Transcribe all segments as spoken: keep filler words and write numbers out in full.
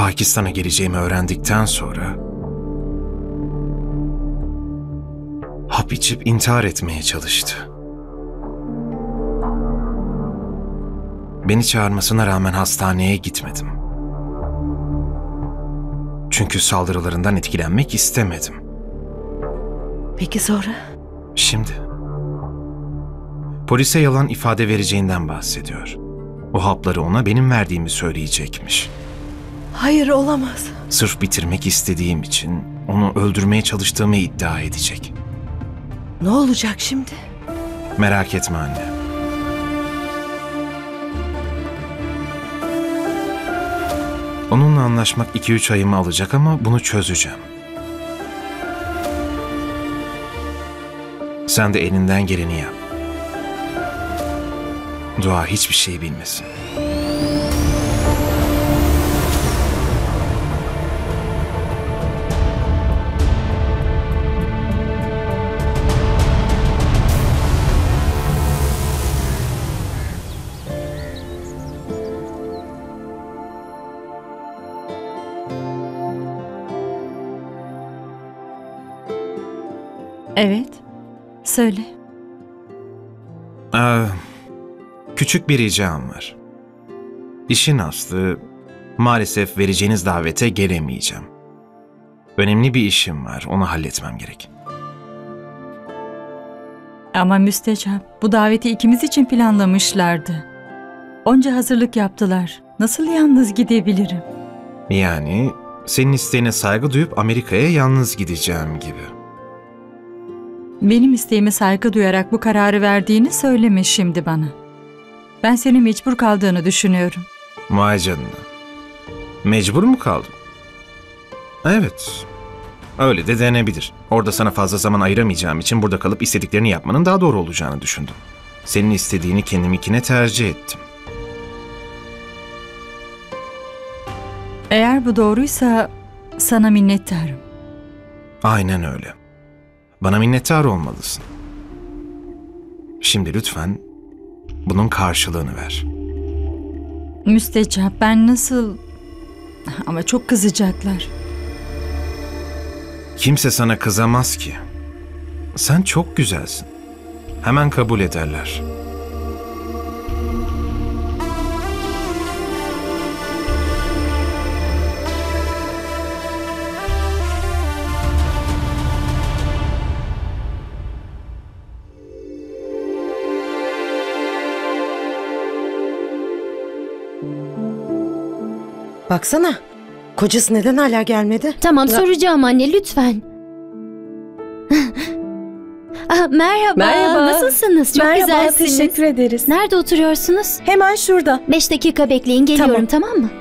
Pakistan'a geleceğimi öğrendikten sonra hap içip intihar etmeye çalıştı. Beni çağırmasına rağmen hastaneye gitmedim. Çünkü saldırılarından etkilenmek istemedim. Peki sonra? Şimdi polise yalan ifade vereceğinden bahsediyor. O hapları ona benim verdiğimi söyleyecekmiş. Hayır, olamaz. Sırf bitirmek istediğim için onu öldürmeye çalıştığımı iddia edecek. Ne olacak şimdi? Merak etme anne. Onunla anlaşmak iki üç ayımı alacak ama bunu çözeceğim. Sen de elinden geleni yap. Dua hiçbir şey bilmesin. Evet, söyle. Ee, küçük bir ricam var. İşin aslı, maalesef vereceğiniz davete gelemeyeceğim. Önemli bir işim var, onu halletmem gerek. Ama müstecap, bu daveti ikimiz için planlamışlardı. Onca hazırlık yaptılar. Nasıl yalnız gidebilirim? Yani senin isteğine saygı duyup Amerika'ya yalnız gideceğim gibi. Benim isteğime saygı duyarak bu kararı verdiğini söyleme şimdi bana. Ben senin mecbur kaldığını düşünüyorum. Vay canına. Mecbur mu kaldım? Evet. Öyle de denebilir. Orada sana fazla zaman ayıramayacağım için burada kalıp istediklerini yapmanın daha doğru olacağını düşündüm. Senin istediğini kendiminkine tercih ettim. Eğer bu doğruysa sana minnettarım. Aynen öyle. Bana minnettar olmalısın. Şimdi lütfen bunun karşılığını ver. Müstecap, ben nasıl... Ama çok kızacaklar. Kimse sana kızamaz ki. Sen çok güzelsin. Hemen kabul ederler. Baksana. Kocası neden hala gelmedi? Tamam, Ya- soracağım anne, lütfen. Ah, merhaba. Merhaba. Nasılsınız? Çok Merhaba, güzelsiniz. teşekkür ederiz. Nerede oturuyorsunuz? Hemen şurada. Beş dakika bekleyin, geliyorum, tamam, mı?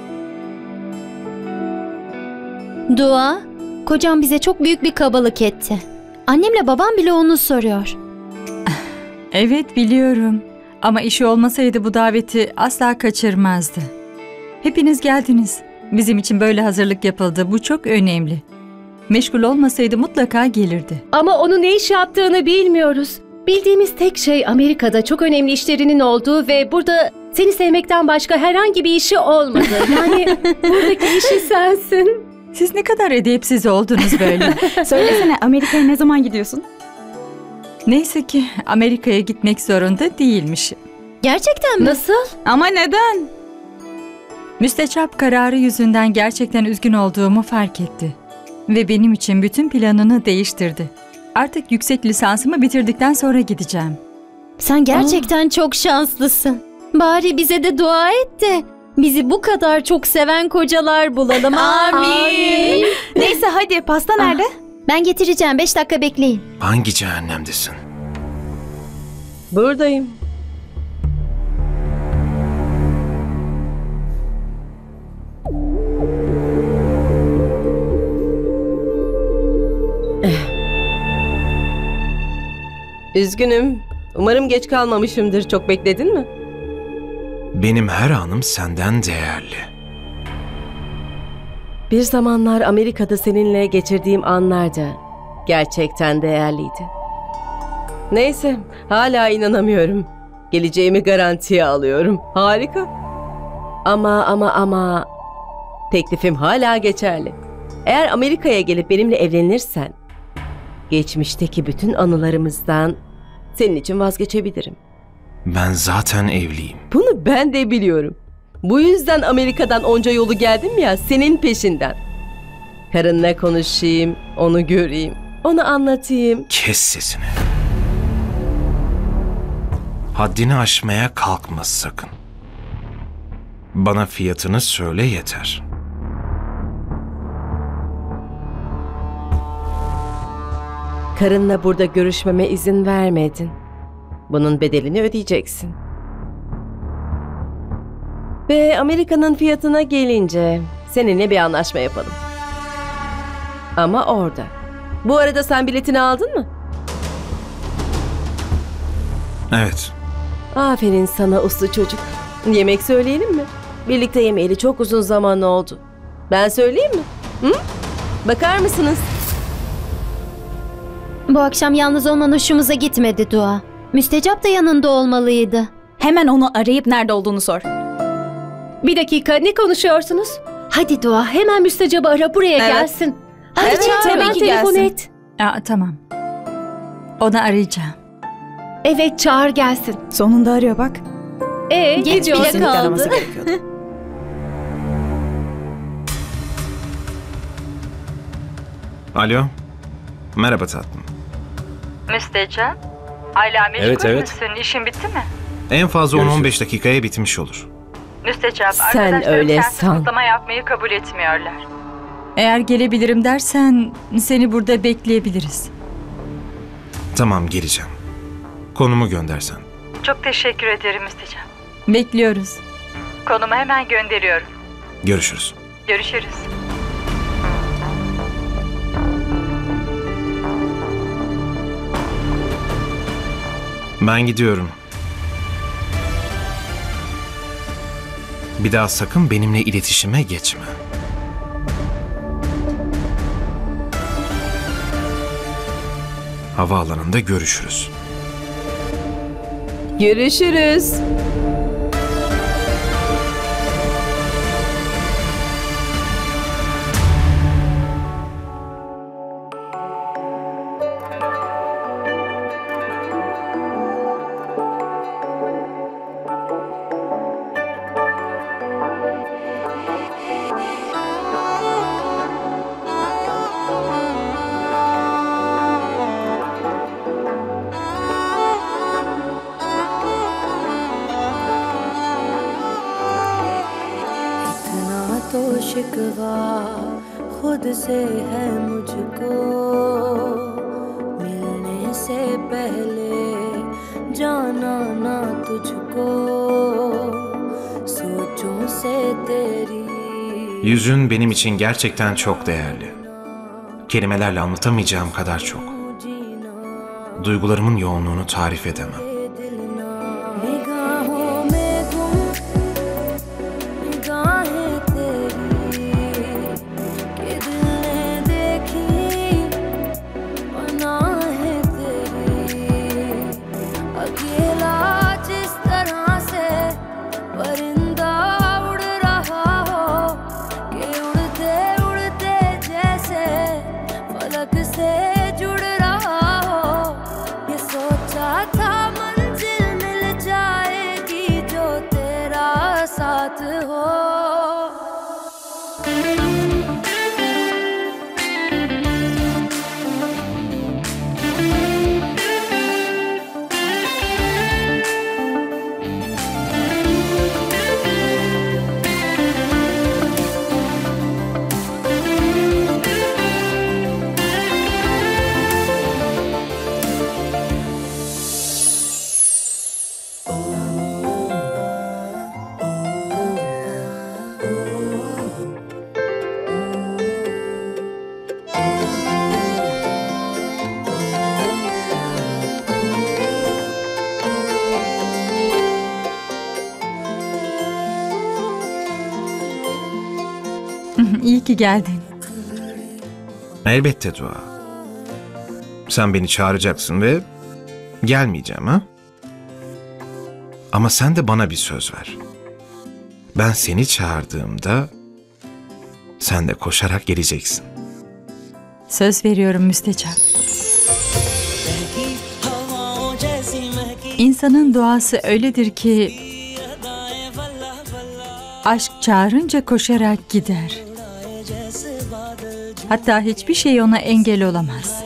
Dua, kocam bize çok büyük bir kabalık etti. Annemle babam bile onu soruyor. Evet, biliyorum. Ama işi olmasaydı bu daveti asla kaçırmazdı. Hepiniz geldiniz. Bizim için böyle hazırlık yapıldı. Bu çok önemli. Meşgul olmasaydı mutlaka gelirdi. Ama onun ne iş yaptığını bilmiyoruz. Bildiğimiz tek şey Amerika'da çok önemli işlerinin olduğu ve burada seni sevmekten başka herhangi bir işi olmadı. Yani buradaki işi sensin. Siz ne kadar edepsiz oldunuz böyle. Söylesene, Amerika'ya ne zaman gidiyorsun? Neyse ki Amerika'ya gitmek zorunda değilmiş. Gerçekten mi? Nasıl? Ama neden? Müstecap kararı yüzünden gerçekten üzgün olduğumu fark etti. Ve benim için bütün planını değiştirdi. Artık yüksek lisansımı bitirdikten sonra gideceğim. Sen gerçekten çok şanslısın. Bari bize de dua et de bizi bu kadar çok seven kocalar bulalım. Amin. Neyse hadi, pasta nerede? Ben getireceğim, beş dakika bekleyin. Hangi cehennemdesin? Buradayım. Üzgünüm. Umarım geç kalmamışımdır. Çok bekledin mi? Benim her anım senden değerli. Bir zamanlar Amerika'da seninle geçirdiğim anlar da gerçekten değerliydi. Neyse, hala inanamıyorum. Geleceğimi garantiye alıyorum. Harika. Ama ama ama Teklifim hala geçerli. Eğer Amerika'ya gelip benimle evlenirsen, geçmişteki bütün anılarımızdan senin için vazgeçebilirim. Ben zaten evliyim. Bunu ben de biliyorum. Bu yüzden Amerika'dan onca yolu geldim ya, senin peşinden. Karınla konuşayım, onu göreyim, onu anlatayım. Kes sesini. Haddini aşmaya kalkma sakın. Bana fiyatını söyle yeter. Karınla burada görüşmeme izin vermedin. Bunun bedelini ödeyeceksin. Ve Amerika'nın fiyatına gelince seninle bir anlaşma yapalım. Ama orada. Bu arada sen biletini aldın mı? Evet. Aferin sana uslu çocuk. Yemek söyleyelim mi? Birlikte yemeyeli çok uzun zaman oldu. Ben söyleyeyim mi? Hı? Bakar mısınız? Bu akşam yalnız olman hoşumuza gitmedi Dua. Müstecap da yanında olmalıydı. Hemen onu arayıp nerede olduğunu sor. Bir dakika, ne konuşuyorsunuz? Hadi Dua, hemen müstecabı ara, buraya Evet. gelsin. Hadi Evet, çağır, tabii hemen ki telefon gelsin. et. Aa, tamam. Onu arayacağım. Evet, çağır gelsin. Sonunda arıyor bak. Ee, Geç ne diyorsun? bile Kesinlikle kaldı. araması gerekiyordu. Alo. Merhaba tatlım. Müstecap, hala meşgul Evet, evet. müsün? İşin bitti mi? En fazla on on beş dakikaya bitmiş olur. Müstecap, Sen arkadaşlarım öyle sensiz san. kutlama yapmayı kabul etmiyorlar. Eğer gelebilirim dersen seni burada bekleyebiliriz. Tamam, geleceğim. Konumu göndersen. Çok teşekkür ederim Müstecap. Bekliyoruz. Konumu hemen gönderiyorum. Görüşürüz. Görüşürüz. Ben gidiyorum. Bir daha sakın benimle iletişime geçme. Havaalanında görüşürüz. Görüşürüz. इतना तो शिकवा खुद से है मुझको मिलने से पहले जाना ना तुझको सोचों से तेरी Yüzün benim için gerçekten çok değerli. Kelimelerle anlatamayacağım kadar çok. Duygularımın yoğunluğunu tarif edemem. निगाहों में गुम निगाहें तेरी कि दिल ने देखी पनाहें तेरी अकेला जिस तरह से परिंदा उड़ रहा हो कि उड़ते उड़ते जैसे फलक से जुड़ रहा हो ये सोचा था मंजिल मिल जाएगी जो तेरा साथ हो İyi ki geldin. Elbette Dua. Sen beni çağıracaksın ve gelmeyeceğim ha? Ama sen de bana bir söz ver. Ben seni çağırdığımda sen de koşarak geleceksin. Söz veriyorum müstecap. İnsanın duası öyledir ki aşk çağırınca koşarak gider. Hatta hiçbir şey ona engel olamaz.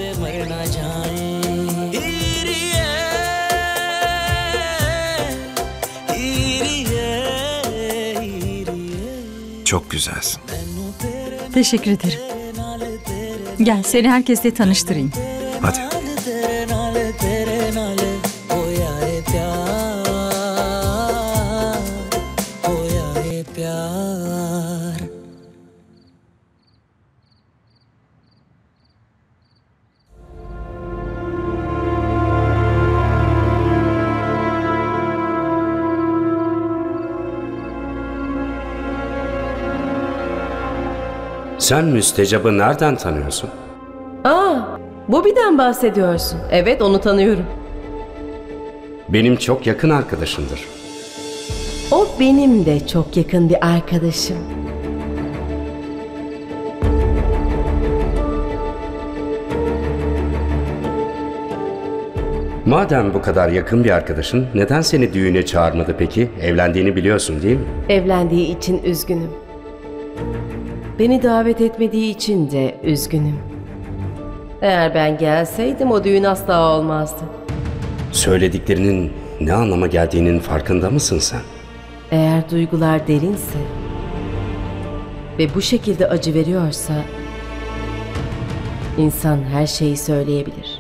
Çok güzelsin. Teşekkür ederim. Gel seni herkesle tanıştırayım. Hadi. Sen müstecabı nereden tanıyorsun? Aa, Bobby'den bahsediyorsun. Evet, onu tanıyorum. Benim çok yakın arkadaşımdır. O benim de çok yakın bir arkadaşım. Madem bu kadar yakın bir arkadaşın, neden seni düğüne çağırmadı peki? Evlendiğini biliyorsun değil mi? Evlendiği için üzgünüm. Beni davet etmediği için de üzgünüm. Eğer ben gelseydim o düğün asla olmazdı. Söylediklerinin ne anlama geldiğinin farkında mısın sen? Eğer duygular derinse ve bu şekilde acı veriyorsa insan her şeyi söyleyebilir.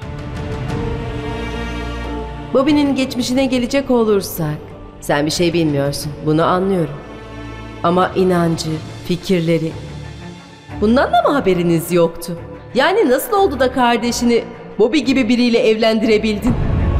Bobby'nin geçmişine gelecek olursak sen bir şey bilmiyorsun, bunu anlıyorum. Ama inancı, fikirleri, bundan da mı haberiniz yoktu? Yani nasıl oldu da kardeşini Bobby gibi biriyle evlendirebildin?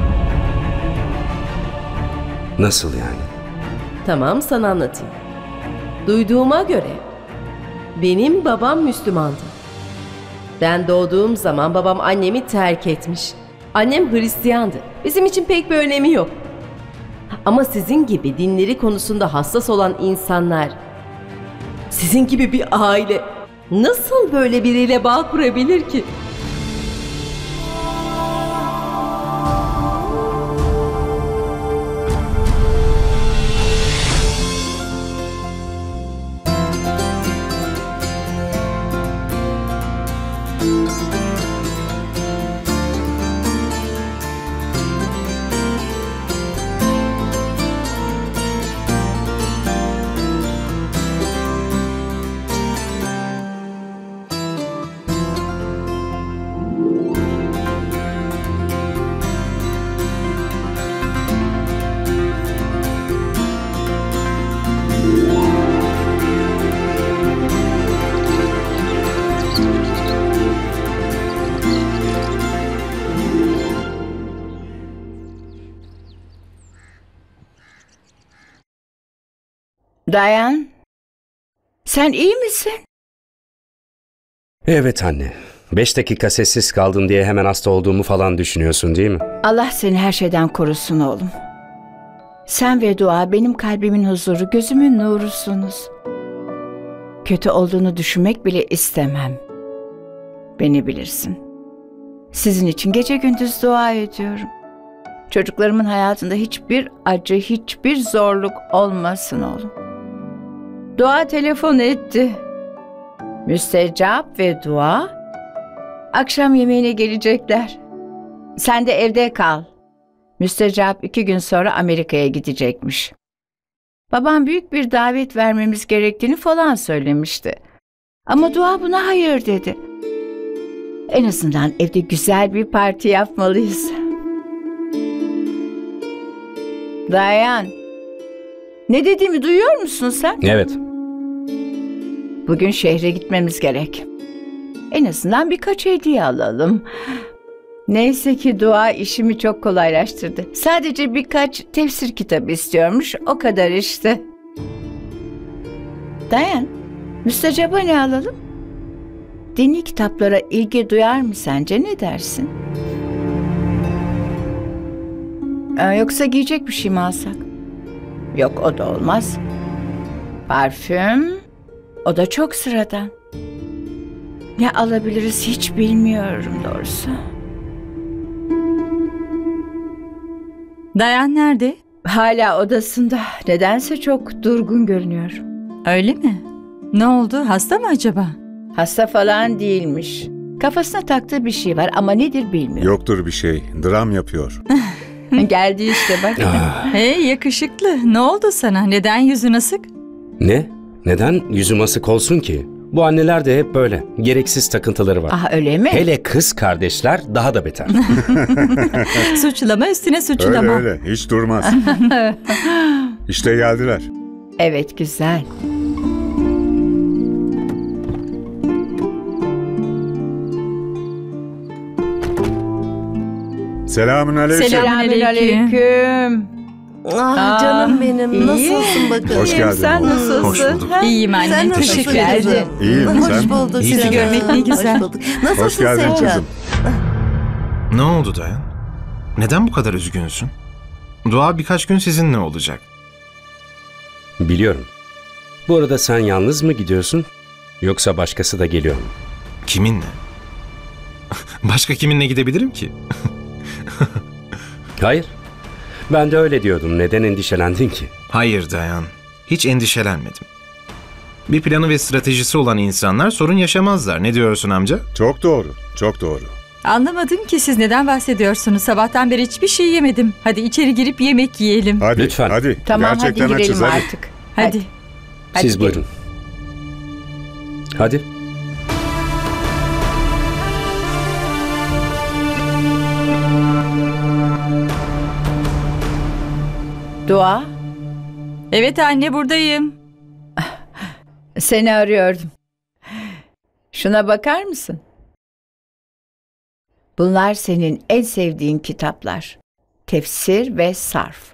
Nasıl yani? Tamam, sana anlatayım. Duyduğuma göre benim babam Müslümandı. Ben doğduğum zaman babam annemi terk etmiş. Annem Hristiyandı. Bizim için pek bir önemi yok. Ama sizin gibi dinleri konusunda hassas olan insanlar, sizin gibi bir aile nasıl böyle biriyle bağ kurabilir ki? Dayan, sen iyi misin? Evet anne. Beş dakika sessiz kaldın diye hemen hasta olduğumu falan düşünüyorsun değil mi? Allah seni her şeyden korusun oğlum. Sen ve dua benim kalbimin huzuru, gözümün nurusunuz. Kötü olduğunu düşünmek bile istemem. Beni bilirsin. Sizin için gece gündüz dua ediyorum. Çocuklarımın hayatında hiçbir acı, hiçbir zorluk olmasın oğlum. Dua telefon etti. Müstecap ve dua akşam yemeğine gelecekler. Sen de evde kal. Müstecap iki gün sonra Amerika'ya gidecekmiş. Babam büyük bir davet vermemiz gerektiğini falan söylemişti. Ama dua buna hayır dedi. En azından evde güzel bir parti yapmalıyız. Dayan. Ne dediğimi duyuyor musun sen? Evet. Bugün şehre gitmemiz gerek. En azından birkaç hediye alalım. Neyse ki dua işimi çok kolaylaştırdı. Sadece birkaç tefsir kitabı istiyormuş, o kadar işte. Dayan, müstecaba ne alalım? Dini kitaplara ilgi duyar mı sence, ne dersin? Ee, yoksa giyecek bir şey mi alsak? Yok, o da olmaz. Parfüm, O da çok sıradan. Ne alabiliriz hiç bilmiyorum doğrusu. Dayan nerede? Hala odasında. Nedense çok durgun görünüyor. Öyle mi? Ne oldu? Hasta mı acaba? Hasta falan değilmiş. Kafasına taktığı bir şey var ama nedir bilmiyorum. Yoktur bir şey. Dram yapıyor. Geldi işte bak. Hey yakışıklı. Ne oldu sana? Neden yüzün asık? Ne? Neden yüzüm asık olsun ki? Bu anneler de hep böyle. Gereksiz takıntıları var. Ah öyle mi? Hele kız kardeşler daha da beter. Suçlama üstüne Öyle suçlama. öyle. Hiç durmaz. İşte geldiler. Evet güzel. Selamün aleyküm. Selamünaleyküm. Ah Aa, canım benim. iyi. Nasılsın bakalım? Hoş geldin. Sen oğlum. nasılsın? Hoş bulduk. Ha? İyiyim anne. Sen Teşekkür nasılsın ederim. kızım? İyiyim, Hoş sen? bulduk. İyi ki canım. görmek ne güzel. Hoş bulduk. Nasılsın Hoş geldin Sevcan? kızım. Ne oldu Dayan? Neden bu kadar üzgünsün? Dua birkaç gün sizinle olacak. Biliyorum. Bu arada sen yalnız mı gidiyorsun? Yoksa başkası da geliyor mu? Kiminle? Başka kiminle gidebilirim ki? Hayır. Ben de öyle diyordum. Neden endişelendin ki? Hayır Dayan. Hiç endişelenmedim. Bir planı ve stratejisi olan insanlar sorun yaşamazlar. Ne diyorsun amca? Çok doğru. Çok doğru. Anlamadım ki siz neden bahsediyorsunuz. Sabahtan beri hiçbir şey yemedim. Hadi içeri girip yemek yiyelim. Hadi. Lütfen. Hadi. Tamam Gerçekten hadi girelim açız hadi. artık. Hadi. Hadi Siz gelin. buyurun. Hadi. Dua, Evet anne buradayım. seni arıyordum. Şuna bakar mısın? Bunlar senin en sevdiğin kitaplar. Tefsir ve sarf.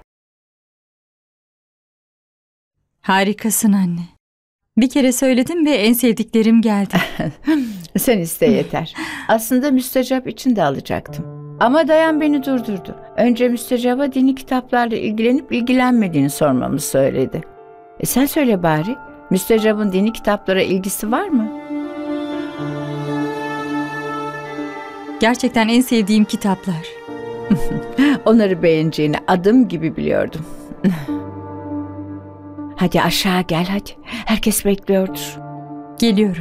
Harikasın anne. Bir kere söyledim ve en sevdiklerim geldi. Sen iste yeter. Aslında müstecap için de alacaktım. Ama Dayan beni durdurdu. Önce müstecaba dini kitaplarla ilgilenip ilgilenmediğini sormamı söyledi. E sen söyle bari. Müstecabın dini kitaplara ilgisi var mı? Gerçekten en sevdiğim kitaplar. Onları beğeneceğini adım gibi biliyordum. Hadi aşağı gel hadi. Herkes bekliyordur. Geliyorum.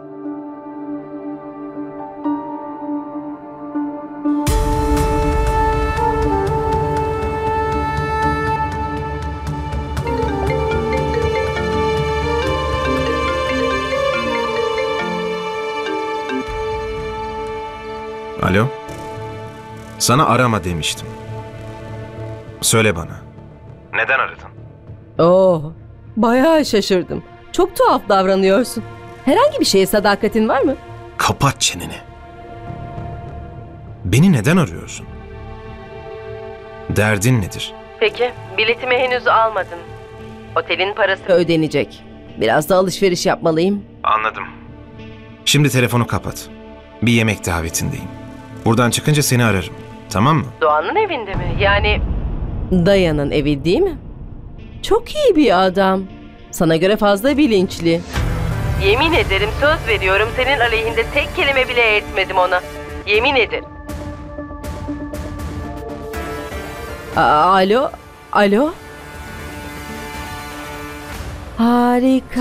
Alo? Sana arama demiştim. Söyle bana. Neden aradın? Oo, bayağı şaşırdım. Çok tuhaf davranıyorsun. Herhangi bir şeye sadakatin var mı? Kapat çeneni. Beni neden arıyorsun? Derdin nedir? Peki, biletimi henüz almadım. Otelin parası ödenecek. Biraz da alışveriş yapmalıyım. Anladım. Şimdi telefonu kapat. Bir yemek davetindeyim. Buradan çıkınca seni ararım. Tamam mı? Doğan'ın evinde mi? Yani... Dayan'ın evi değil mi? Çok iyi bir adam. Sana göre fazla bilinçli. Yemin ederim, söz veriyorum, senin aleyhinde tek kelime bile etmedim ona. Yemin ederim. Aa, alo? Alo? Harika.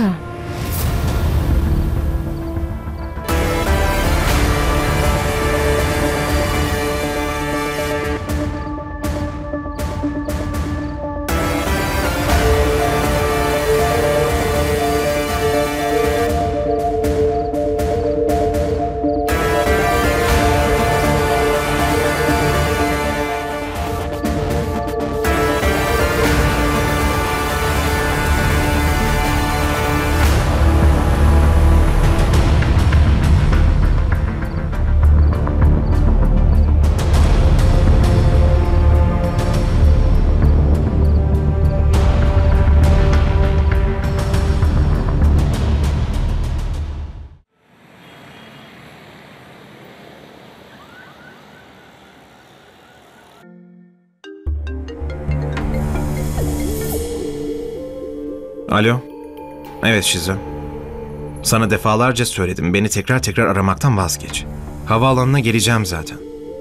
Alo? Evet Şizo. Sana defalarca söyledim. Beni tekrar tekrar aramaktan vazgeç. Havaalanına geleceğim zaten.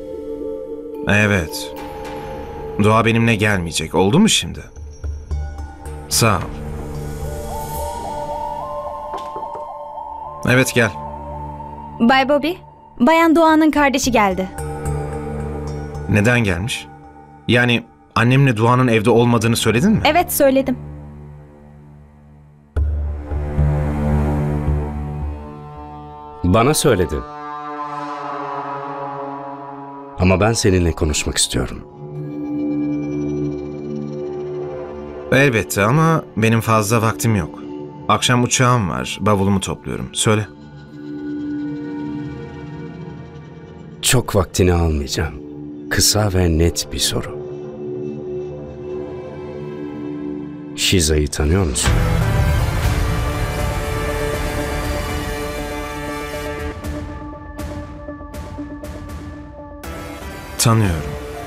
Evet. Dua benimle gelmeyecek. Oldu mu şimdi? Sağ ol. Evet, gel. Bay Bobby, Bayan Doğan'ın kardeşi geldi. Neden gelmiş? Yani annemle Dua'nın evde olmadığını söyledin mi? Evet, söyledim. Bana söyledi. Ama ben seninle konuşmak istiyorum. Elbette ama benim fazla vaktim yok. Akşam uçağım var. Bavulumu topluyorum. Söyle. Çok vaktini almayacağım. Kısa ve net bir soru. Shiza'yı tanıyor musun? Tanıyorum.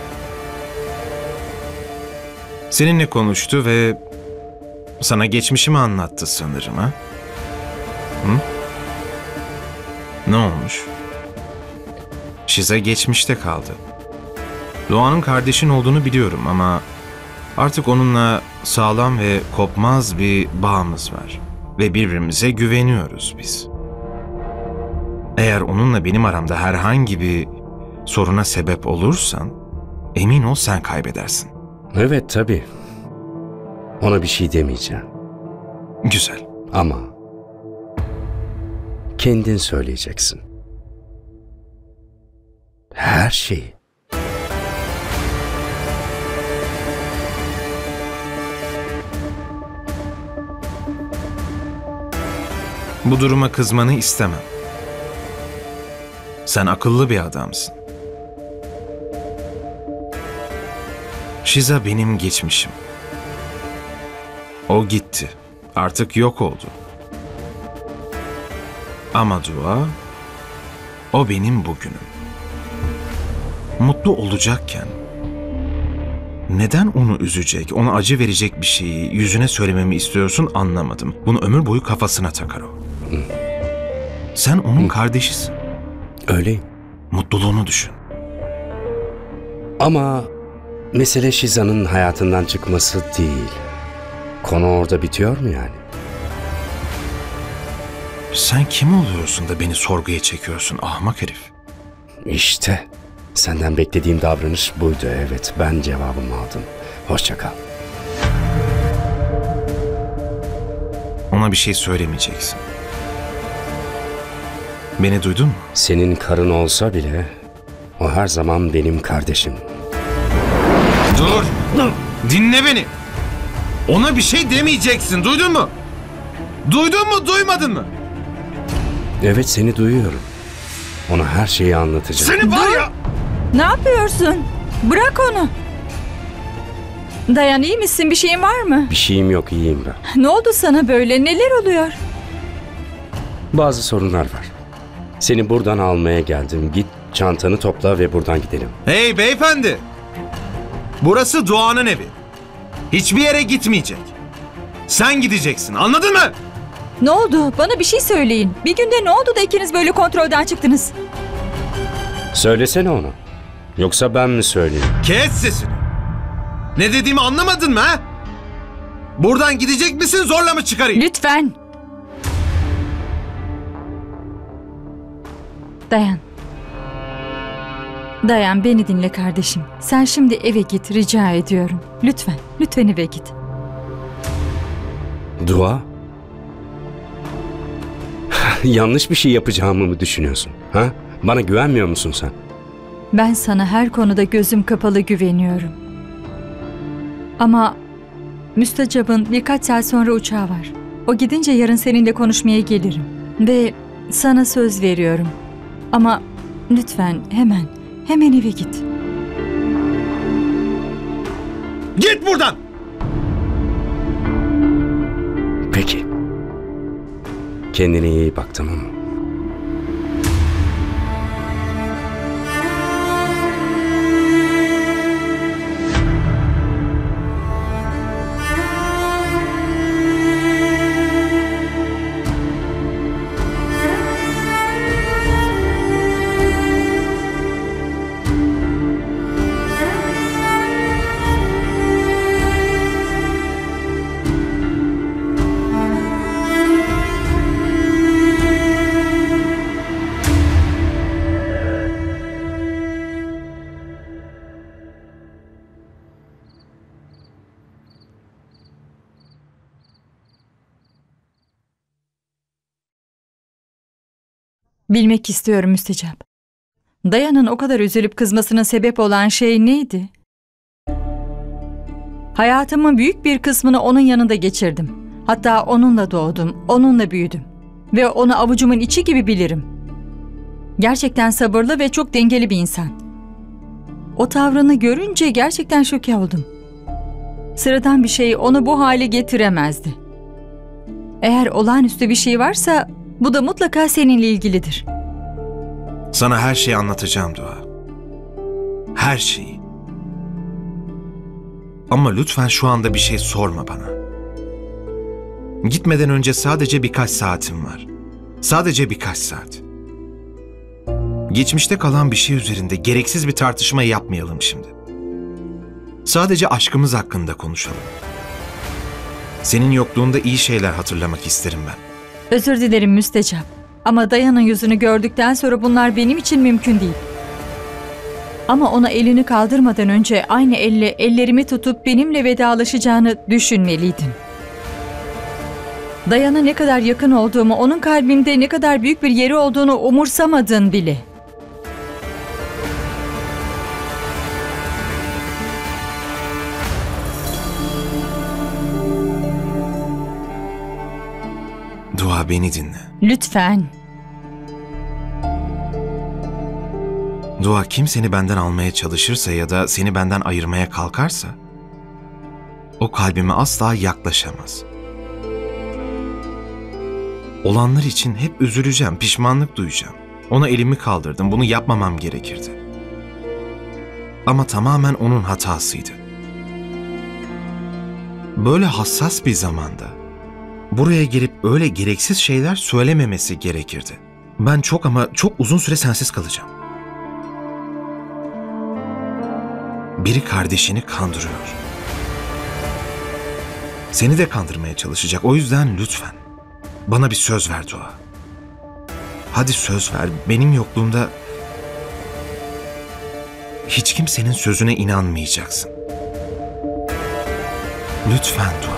Seninle konuştu ve sana geçmişimi anlattı sanırım, ha? Hı? Ne olmuş? Shiza geçmişte kaldı. Doğan'ın kardeşin olduğunu biliyorum ama artık onunla sağlam ve kopmaz bir bağımız var. Ve birbirimize güveniyoruz biz. Eğer onunla benim aramda herhangi bir soruna sebep olursan, emin ol sen kaybedersin. Evet, tabii. Ona bir şey demeyeceğim. Güzel. Ama kendin söyleyeceksin. Her şeyi. Bu duruma kızmanı istemem. Sen akıllı bir adamsın. Shiza benim geçmişim. O gitti. Artık yok oldu. Ama Dua, o benim bugünüm. Mutlu olacakken neden onu üzecek, ona acı verecek bir şeyi yüzüne söylememi istiyorsun anlamadım. Bunu ömür boyu kafasına takar o. Hı. Sen onun Hı. kardeşisin. Öyleyim. Mutluluğunu düşün. Ama mesele Shiza'nın hayatından çıkması değil. Konu orada bitiyor mu yani? Sen kim oluyorsun da beni sorguya çekiyorsun ahmak herif? İşte senden beklediğim davranış buydu, evet. Ben cevabımı aldım. Hoşça kal. Ona bir şey söylemeyeceksin. Beni duydun mu? Senin karın olsa bile o her zaman benim kardeşim. Dur! Dinle beni! Ona bir şey demeyeceksin, duydun mu? Duydun mu, duymadın mı? Evet, seni duyuyorum. Ona her şeyi anlatacağım. Seni var ya! Ne yapıyorsun? Bırak onu. Dayan, iyi misin? Bir şeyin var mı? Bir şeyim yok, iyiyim ben. Ne oldu sana böyle? Neler oluyor? Bazı sorunlar var. Seni buradan almaya geldim. Git çantanı topla ve buradan gidelim. Hey beyefendi! Burası Doğan'ın evi. Hiçbir yere gitmeyecek. Sen gideceksin, anladın mı? Ne oldu? Bana bir şey söyleyin. Bir günde ne oldu da ikiniz böyle kontrolden çıktınız? Söylesene onu. Yoksa ben mi söyleyeyim? Kes sesini. Ne dediğimi anlamadın mı ha? Buradan gidecek misin, zorla mı çıkarayım? Lütfen. Dayan. Dayan, beni dinle kardeşim. Sen şimdi eve git, rica ediyorum. Lütfen, lütfen eve git. Dua? Yanlış bir şey yapacağımı mı düşünüyorsun? Ha? Bana güvenmiyor musun sen? Ben sana her konuda gözüm kapalı güveniyorum. Ama Müstecap'ın birkaç saat sonra uçağı var. O gidince yarın seninle konuşmaya gelirim. Ve sana söz veriyorum. Ama lütfen hemen, hemen eve git. Git buradan! Peki. Kendine iyi bak, tamam mı? Bilmek istiyorum Müstecap. Dayan'ın o kadar üzülüp kızmasına sebep olan şey neydi? Hayatımın büyük bir kısmını onun yanında geçirdim. Hatta onunla doğdum, onunla büyüdüm. Ve onu avucumun içi gibi bilirim. Gerçekten sabırlı ve çok dengeli bir insan. O tavrını görünce gerçekten şoke oldum. Sıradan bir şey onu bu hale getiremezdi. Eğer olağanüstü bir şey varsa bu da mutlaka seninle ilgilidir. Sana her şeyi anlatacağım Dua. Her şeyi. Ama lütfen şu anda bir şey sorma bana. Gitmeden önce sadece birkaç saatim var. Sadece birkaç saat. Geçmişte kalan bir şey üzerinde gereksiz bir tartışma yapmayalım şimdi. Sadece aşkımız hakkında konuşalım. Senin yokluğunda iyi şeyler hatırlamak isterim ben. Özür dilerim Müstecap. Ama Dayan'ın yüzünü gördükten sonra bunlar benim için mümkün değil. Ama ona elini kaldırmadan önce aynı elle ellerimi tutup benimle vedalaşacağını düşünmeliydin. Dayan'a ne kadar yakın olduğumu, onun kalbimde ne kadar büyük bir yeri olduğunu umursamadın bile. Dua, beni dinle. Lütfen. Dua, kim seni benden almaya çalışırsa ya da seni benden ayırmaya kalkarsa o kalbime asla yaklaşamaz. Olanlar için hep üzüleceğim, pişmanlık duyacağım. Ona elimi kaldırdım, bunu yapmamam gerekirdi. Ama tamamen onun hatasıydı. Böyle hassas bir zamanda buraya gelip öyle gereksiz şeyler söylememesi gerekirdi. Ben çok ama çok uzun süre sensiz kalacağım. Biri kardeşini kandırıyor. Seni de kandırmaya çalışacak. O yüzden lütfen bana bir söz ver Dua. Hadi söz ver. Benim yokluğumda hiç kimsenin sözüne inanmayacaksın. Lütfen Dua.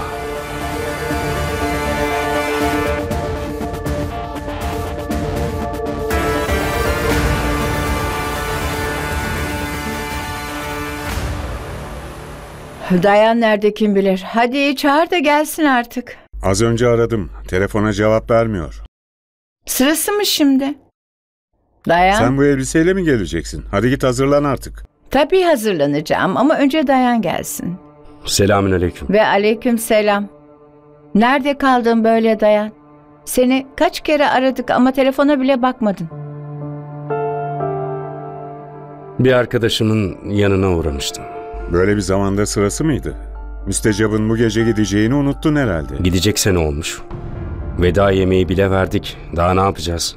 Dayan nerede kim bilir. Hadi çağır da gelsin artık. Az önce aradım. Telefona cevap vermiyor. Sırası mı şimdi? Dayan. Sen bu elbiseyle mi geleceksin? Hadi git hazırlan artık. Tabii hazırlanacağım ama önce Dayan gelsin. Selamünaleyküm. Ve aleyküm selam. Nerede kaldın böyle Dayan? Seni kaç kere aradık ama telefona bile bakmadın. Bir arkadaşımın yanına uğramıştım. Böyle bir zamanda sırası mıydı? Müstecap'ın bu gece gideceğini unuttun herhalde. Gidecekse ne olmuş? Veda yemeği bile verdik. Daha ne yapacağız?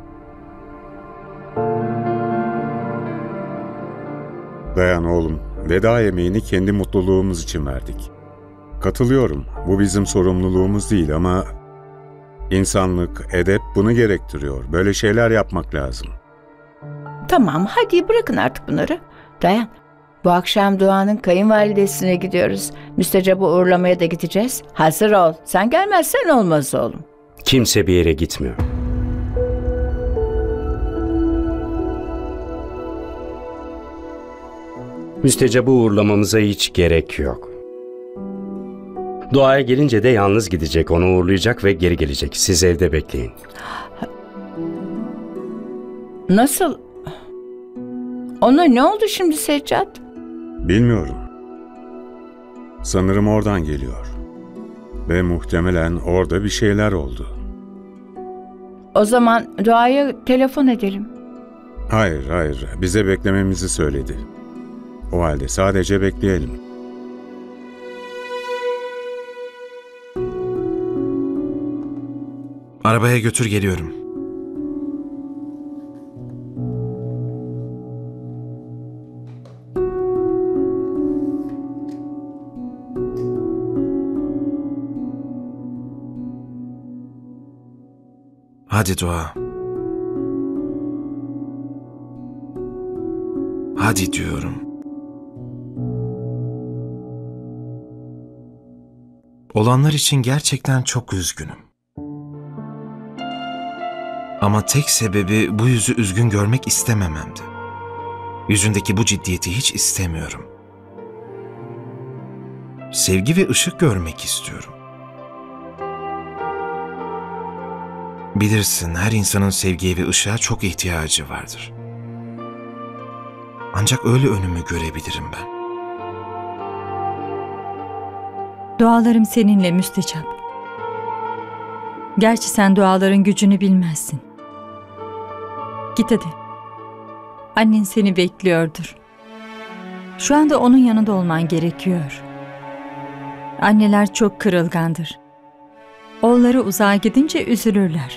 Dayan oğlum. Veda yemeğini kendi mutluluğumuz için verdik. Katılıyorum. Bu bizim sorumluluğumuz değil ama insanlık, edep bunu gerektiriyor. Böyle şeyler yapmak lazım. Tamam, hadi bırakın artık bunları. Dayan. Bu akşam Dua'nın kayınvalidesine gidiyoruz. Müstecap'ı uğurlamaya da gideceğiz. Hazır ol. Sen gelmezsen olmaz oğlum. Kimse bir yere gitmiyor. Müstecap'ı uğurlamamıza hiç gerek yok. Dua'ya gelince de yalnız gidecek. Onu uğurlayacak ve geri gelecek. Siz evde bekleyin. Nasıl? Ona ne oldu şimdi Seccat? Bilmiyorum. Sanırım oradan geliyor. Ve muhtemelen orada bir şeyler oldu. O zaman Dua'ya telefon edelim. Hayır, hayır. Bize beklememizi söyledi. O halde sadece bekleyelim. Arabaya götür, geliyorum. Hadi Dua. Hadi diyorum. Olanlar için gerçekten çok üzgünüm. Ama tek sebebi bu yüzü üzgün görmek istemememdi. Yüzündeki bu ciddiyeti hiç istemiyorum. Sevgi ve ışık görmek istiyorum. Bilirsin, her insanın sevgiye ve ışığa çok ihtiyacı vardır. Ancak öyle önümü görebilirim ben. Dualarım seninle müstecap. Gerçi sen duaların gücünü bilmezsin. Git hadi. Annen seni bekliyordur. Şu anda onun yanında olman gerekiyor. Anneler çok kırılgandır. Oğulları uzağa gidince üzülürler.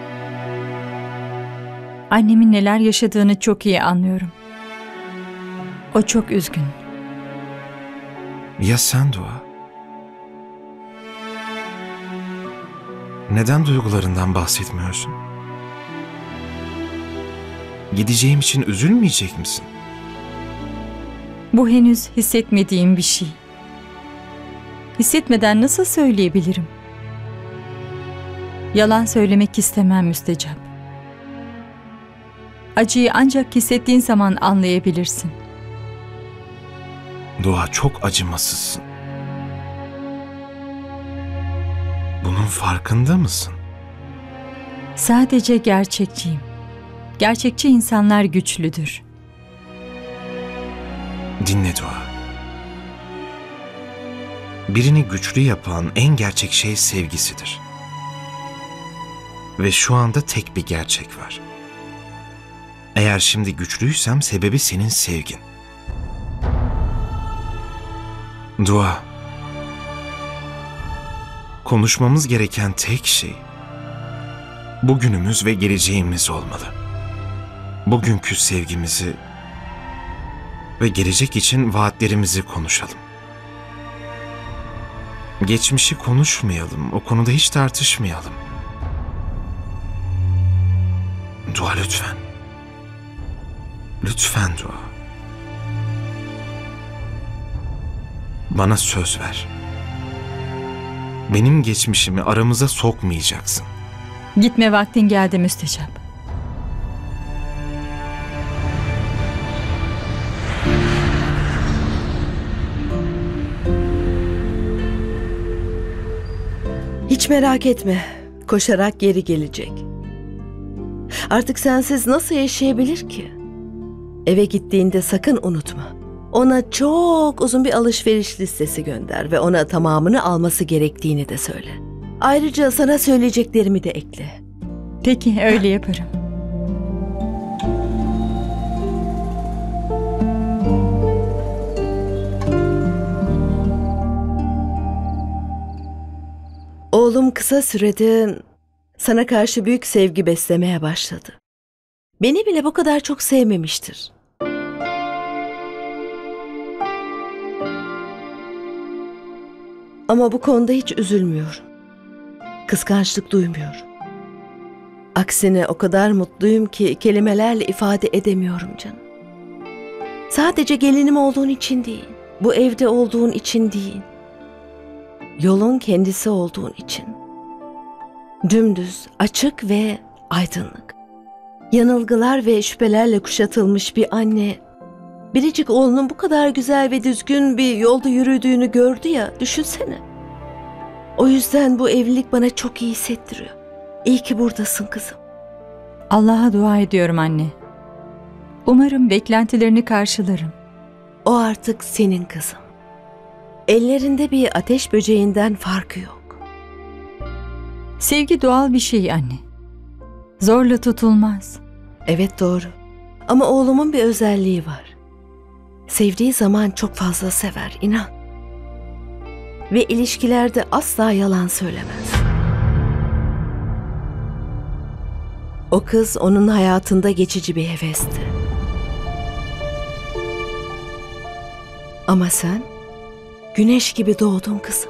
Annemin neler yaşadığını çok iyi anlıyorum. O çok üzgün. Ya sen Dua? Neden duygularından bahsetmiyorsun? Gideceğim için üzülmeyecek misin? Bu henüz hissetmediğim bir şey. Hissetmeden nasıl söyleyebilirim? Yalan söylemek istemem müstecap. Acıyı ancak hissettiğin zaman anlayabilirsin. Dua, çok acımasızsın. Bunun farkında mısın? Sadece gerçekçiyim. Gerçekçi insanlar güçlüdür. Dinle Dua. Birini güçlü yapan en gerçek şey sevgisidir. Ve şu anda tek bir gerçek var. Eğer şimdi güçlüysem sebebi senin sevgin. Dua. Konuşmamız gereken tek şey bugünümüz ve geleceğimiz olmalı. Bugünkü sevgimizi ve gelecek için vaatlerimizi konuşalım. Geçmişi konuşmayalım, o konuda hiç tartışmayalım. Dua, lütfen. Lütfen Dua. Bana söz ver. Benim geçmişimi aramıza sokmayacaksın. Gitme vaktin geldi müstecap. Hiç merak etme. Koşarak geri gelecek. Artık sensiz nasıl yaşayabilir ki? Eve gittiğinde sakın unutma. Ona çok uzun bir alışveriş listesi gönder ve ona tamamını alması gerektiğini de söyle. Ayrıca sana söyleyeceklerimi de ekle. Peki, öyle yaparım. Oğlum kısa sürede sana karşı büyük sevgi beslemeye başladı. Beni bile bu kadar çok sevmemiştir. Ama bu konuda hiç üzülmüyorum. Kıskançlık duymuyorum. Aksine o kadar mutluyum ki kelimelerle ifade edemiyorum canım. Sadece gelinim olduğun için değil, bu evde olduğun için değil, yolun kendisi olduğun için. Dümdüz, açık ve aydınlık. Yanılgılar ve şüphelerle kuşatılmış bir anne, biricik oğlunun bu kadar güzel ve düzgün bir yolda yürüdüğünü gördü ya, düşünsene. O yüzden bu evlilik bana çok iyi hissettiriyor. İyi ki buradasın kızım. Allah'a dua ediyorum anne. Umarım beklentilerini karşılarım. O artık senin kızım. Ellerinde bir ateş böceğinden farkı yok. Sevgi doğal bir şey anne. Zorla tutulmaz. Evet, doğru. Ama oğlumun bir özelliği var. Sevdiği zaman çok fazla sever, inan. Ve ilişkilerde asla yalan söylemez. O kız onun hayatında geçici bir hevesti. Ama sen güneş gibi doğdun kızım.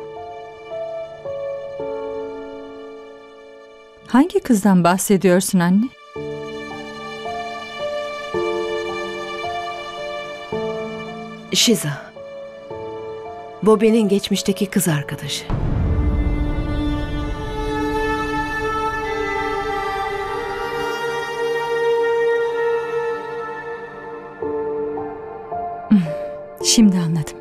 Hangi kızdan bahsediyorsun anne? Şiza. Bobby'nin geçmişteki kız arkadaşı. Şimdi anladım.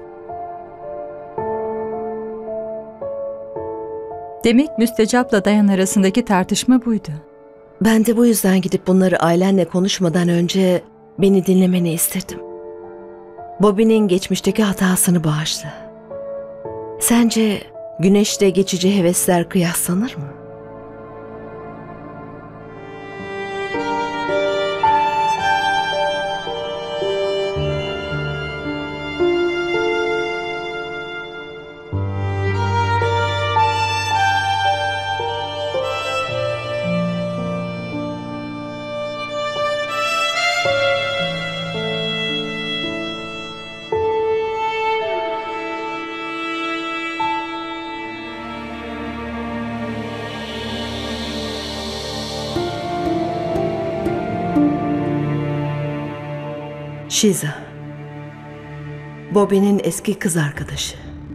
Demek Müstecap'la Dayan arasındaki tartışma buydu. Ben de bu yüzden gidip bunları ailenle konuşmadan önce beni dinlemeni istedim. Bobby'nin geçmişteki hatasını bağışla. Sence güneşle geçici hevesler kıyaslanır mı? Shiza, Bobby'nin eski kız arkadaşı.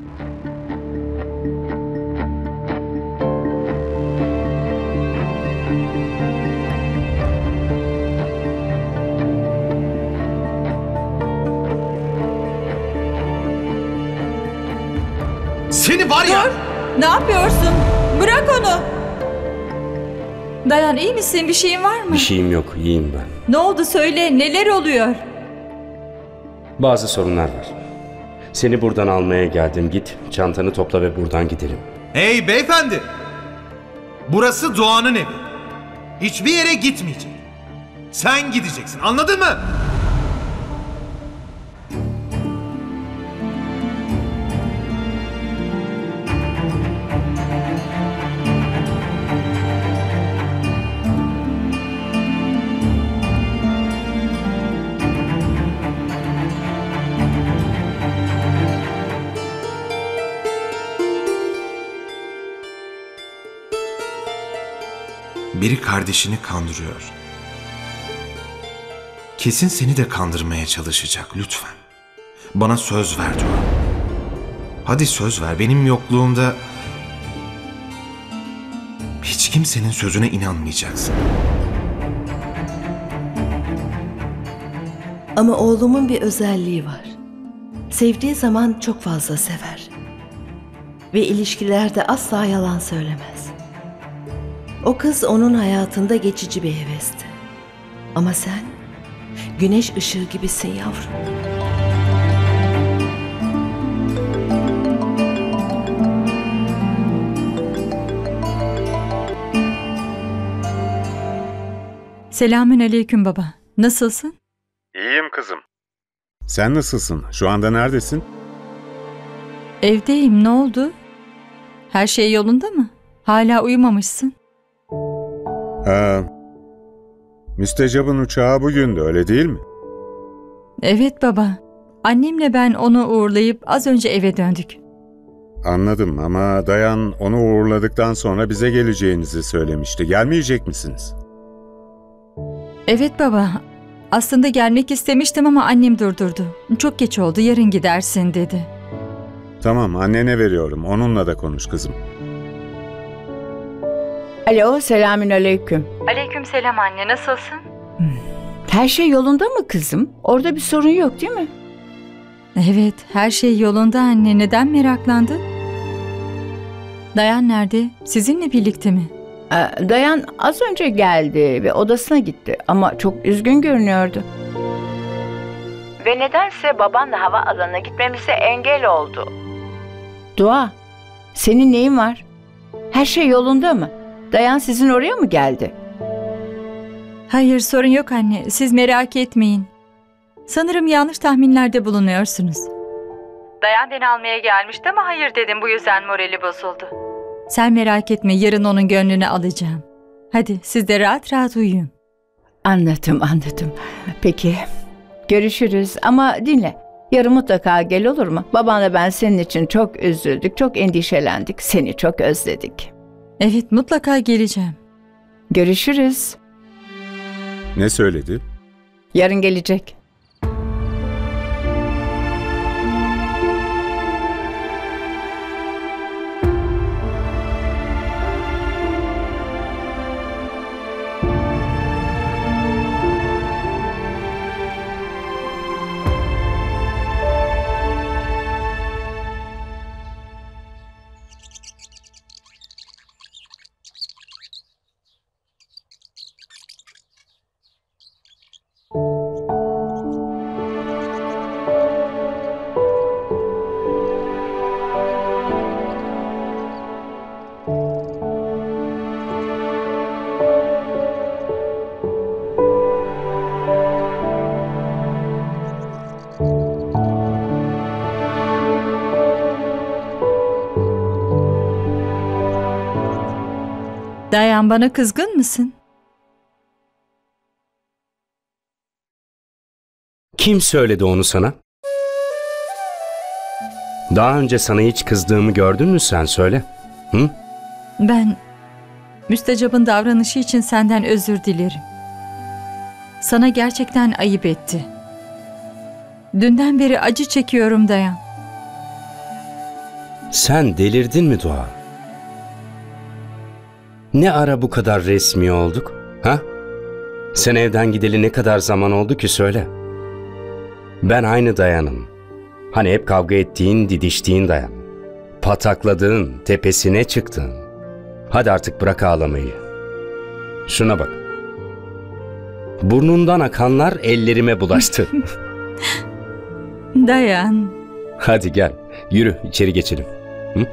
Seni var ya! Dur! Ne yapıyorsun? Bırak onu! Dayan, iyi misin? Bir şeyin var mı? Bir şeyim yok, iyiyim ben. Ne oldu söyle, neler oluyor? Bazı sorunlar var. Seni buradan almaya geldim. Git, çantanı topla ve buradan gidelim. Hey beyefendi! Burası Doğan'ın evi. Hiçbir yere gitmeyecek. Sen gideceksin, anladın mı? Biri kardeşini kandırıyor. Kesin seni de kandırmaya çalışacak, lütfen. Bana söz ver Dua. Hadi söz ver, benim yokluğumda hiç kimsenin sözüne inanmayacaksın. Ama oğlumun bir özelliği var. Sevdiği zaman çok fazla sever. Ve ilişkilerde asla yalan söylemez. O kız onun hayatında geçici bir hevesti. Ama sen güneş ışığı gibisin yavrum. Selamün aleyküm baba. Nasılsın? İyiyim kızım. Sen nasılsın? Şu anda neredesin? Evdeyim. Ne oldu? Her şey yolunda mı? Hala uyumamışsın. Ee, Müstecap'ın uçağı bugündü, öyle değil mi? Evet baba. Annemle ben onu uğurlayıp az önce eve döndük. Anladım ama Dayan onu uğurladıktan sonra bize geleceğinizi söylemişti. Gelmeyecek misiniz? Evet baba. Aslında gelmek istemiştim ama annem durdurdu. Çok geç oldu, yarın gidersin dedi. Tamam, annene veriyorum. Onunla da konuş kızım. Alo, selamün aleyküm. Aleyküm selam anne, nasılsın? Her şey yolunda mı kızım? Orada bir sorun yok değil mi? Evet, her şey yolunda anne. Neden meraklandın? Dayan nerede? Sizinle birlikte mi? Ee, Dayan az önce geldi ve odasına gitti ama çok üzgün görünüyordu. Ve nedense babanla hava alanına gitmemize engel oldu. Dua, senin neyin var? Her şey yolunda mı? Dayan sizin oraya mı geldi? Hayır, sorun yok anne. Siz merak etmeyin. Sanırım yanlış tahminlerde bulunuyorsunuz. Dayan beni almaya gelmişti ama hayır dedim. Bu yüzden morali bozuldu. Sen merak etme. Yarın onun gönlünü alacağım. Hadi siz de rahat rahat uyuyun. Anladım, anladım. Peki, görüşürüz ama dinle. Yarın mutlaka gel, olur mu? Babanla ben senin için çok üzüldük, çok endişelendik. Seni çok özledik. Evet, mutlaka geleceğim. Görüşürüz. Ne söyledi? Yarın gelecek. Dayan, bana kızgın mısın? Kim söyledi onu sana? Daha önce sana hiç kızdığımı gördün mü sen, söyle. Hı? Ben Müstecap'ın davranışı için senden özür dilerim. Sana gerçekten ayıp etti. Dünden beri acı çekiyorum Dayan. Sen delirdin mi Dua? Ne ara bu kadar resmi olduk? Ha? Sen evden gideli ne kadar zaman oldu ki, söyle. Ben aynı Dayan'ım. Hani hep kavga ettiğin, didiştiğin Dayan. Patakladığın, tepesine çıktın. Hadi artık bırak ağlamayı. Şuna bak. Burnundan akanlar ellerime bulaştı. Dayan. Hadi gel, yürü içeri geçelim. Hı?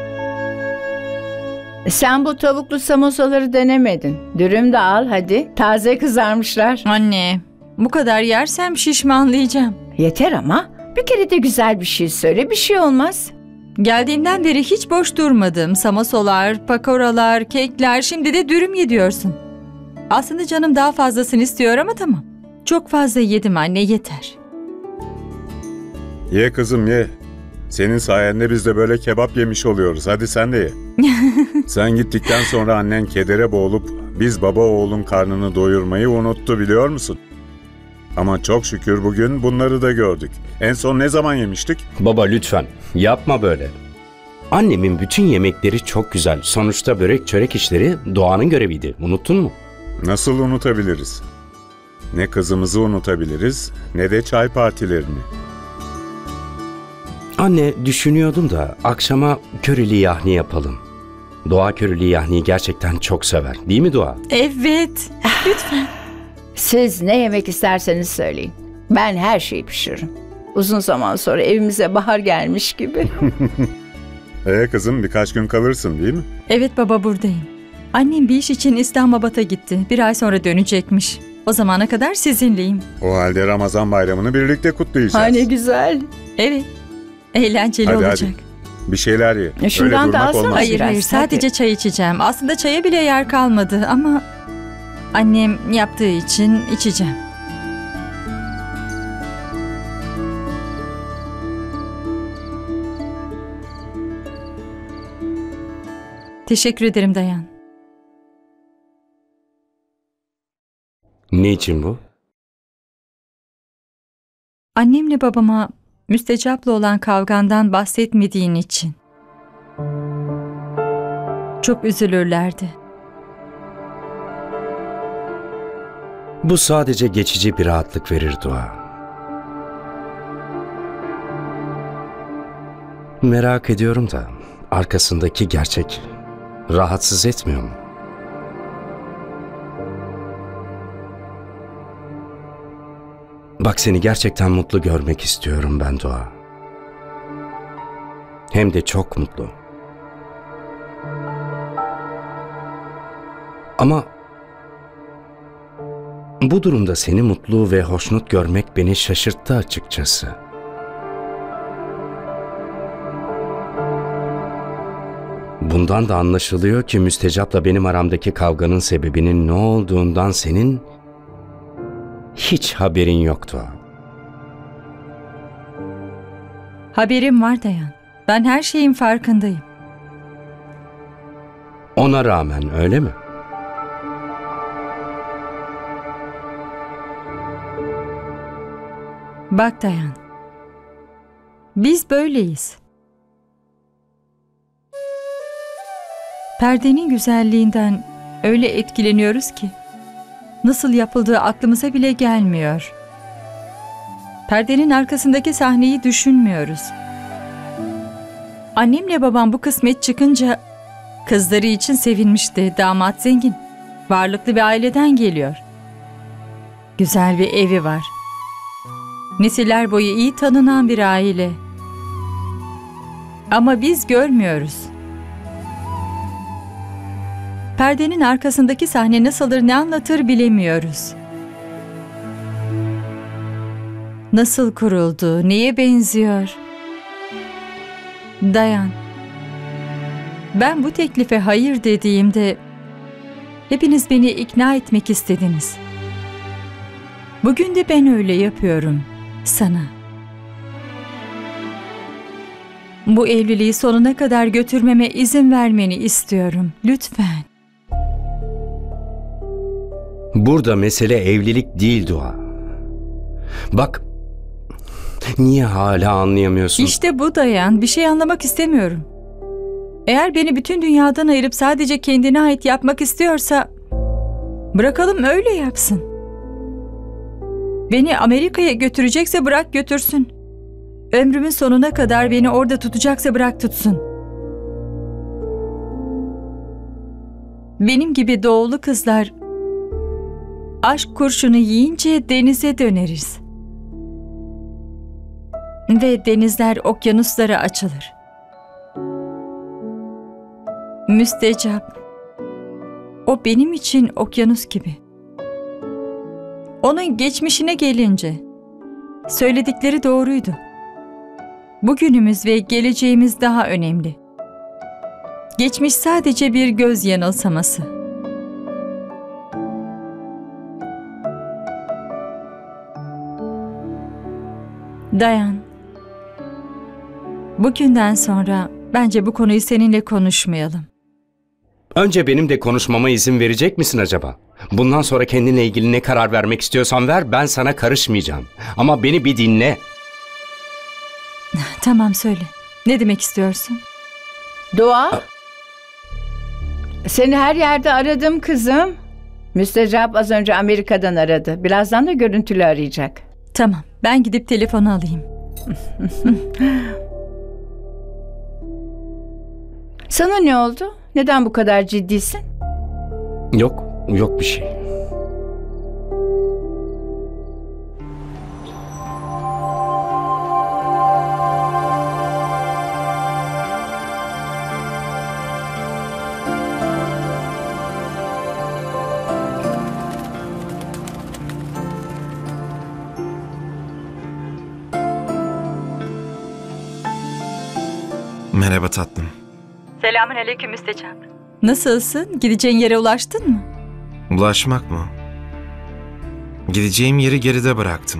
Sen bu tavuklu samosaları denemedin. Dürüm de al hadi. Taze kızarmışlar. Anne, bu kadar yersem şişmanlayacağım. Yeter ama. Bir kere de güzel bir şey söyle. Bir şey olmaz. Geldiğinden beri hiç boş durmadım. Samosalar, pakoralar, kekler, şimdi de dürüm yediyorsun. Aslında canım daha fazlasını istiyor ama tamam. Çok fazla yedim anne, yeter. Ye kızım ye. Senin sayende biz de böyle kebap yemiş oluyoruz. Hadi sen de ye. Sen gittikten sonra annen kedere boğulup biz baba oğlun karnını doyurmayı unuttu, biliyor musun? Ama çok şükür bugün bunları da gördük. En son ne zaman yemiştik? Baba lütfen yapma böyle. Annemin bütün yemekleri çok güzel. Sonuçta börek çörek işleri Doğan'ın göreviydi. Unuttun mu? Nasıl unutabiliriz? Ne kızımızı unutabiliriz ne de çay partilerini. Anne, düşünüyordum da akşama körili yahni yapalım. Doğa körili yahniyi gerçekten çok sever. Değil mi Doğa? Evet. Lütfen. Siz ne yemek isterseniz söyleyin. Ben her şeyi pişiririm. Uzun zaman sonra evimize bahar gelmiş gibi. Ee kızım, birkaç gün kalırsın değil mi? Evet baba, buradayım. Annem bir iş için İslamabad'a gitti. Bir ay sonra dönecekmiş. O zamana kadar sizinleyim. O halde Ramazan bayramını birlikte kutlayacağız. Ha, ne güzel. Evet. Eğlenceli Hadi, olacak. hadi. Bir şeyler ye. E, şuradan Öyle da durmak alsana. olmaz. Hayır Biraz, hayır, sadece hadi. çay içeceğim. Aslında çaya bile yer kalmadı ama annem yaptığı için içeceğim. Teşekkür ederim Dayan. Ne için bu? Annemle babama Müstecap'la olan kavgandan bahsetmediğin için. Çok üzülürlerdi. Bu sadece geçici bir rahatlık verir Doğa. Merak ediyorum da arkasındaki gerçek rahatsız etmiyor mu? Bak, seni gerçekten mutlu görmek istiyorum ben Doğa. Hem de çok mutlu. Ama bu durumda seni mutlu ve hoşnut görmek beni şaşırttı açıkçası. Bundan da anlaşılıyor ki Müstecap'la benim aramdaki kavganın sebebinin ne olduğundan senin hiç haberin yoktu. Haberim var Dayan. Ben her şeyin farkındayım. Ona rağmen öyle mi? Bak Dayan. Biz böyleyiz. Perdenin güzelliğinden öyle etkileniyoruz ki nasıl yapıldığı aklımıza bile gelmiyor. Perdenin arkasındaki sahneyi düşünmüyoruz. Annemle babam bu kısmet çıkınca kızları için sevinmişti. Damat zengin, varlıklı bir aileden geliyor. Güzel bir evi var. Nesiller boyu iyi tanınan bir aile. Ama biz görmüyoruz. Perdenin arkasındaki sahne nasıldır, ne anlatır bilemiyoruz. Nasıl kuruldu, neye benziyor? Dayan. Ben bu teklife hayır dediğimde Hepiniz beni ikna etmek istediniz. Bugün de ben öyle yapıyorum sana. Bu evliliği sonuna kadar götürmeme izin vermeni istiyorum. Lütfen. Burada mesele evlilik değil Dua. Bak, niye hala anlayamıyorsun? İşte bu Dayan. Bir şey anlamak istemiyorum. Eğer beni bütün dünyadan ayırıp sadece kendine ait yapmak istiyorsa bırakalım öyle yapsın. Beni Amerika'ya götürecekse bırak götürsün. Ömrümün sonuna kadar beni orada tutacaksa bırak tutsun. Benim gibi doğulu kızlar aşk kurşunu yiyince denize döneriz. Ve denizler okyanuslara açılır. Müstecap. O benim için okyanus gibi. Onun geçmişine gelince söyledikleri doğruydu. Bugünümüz ve geleceğimiz daha önemli. Geçmiş sadece bir göz yanılsaması. Dayan. Bugünden sonra bence bu konuyu seninle konuşmayalım. Önce benim de konuşmama izin verecek misin acaba? Bundan sonra kendinle ilgili ne karar vermek istiyorsan ver, ben sana karışmayacağım. Ama beni bir dinle. Tamam söyle. Ne demek istiyorsun? Dua. Seni her yerde aradım kızım. Müstecap az önce Amerika'dan aradı. Birazdan da görüntülü arayacak. Tamam, ben gidip telefonu alayım. Sana ne oldu? Neden bu kadar ciddisin? Yok, yok bir şey. Merhaba tatlım. Selamünaleyküm Müstecap. Nasılsın? Gideceğin yere ulaştın mı? Ulaşmak mı? Gideceğim yeri geride bıraktım.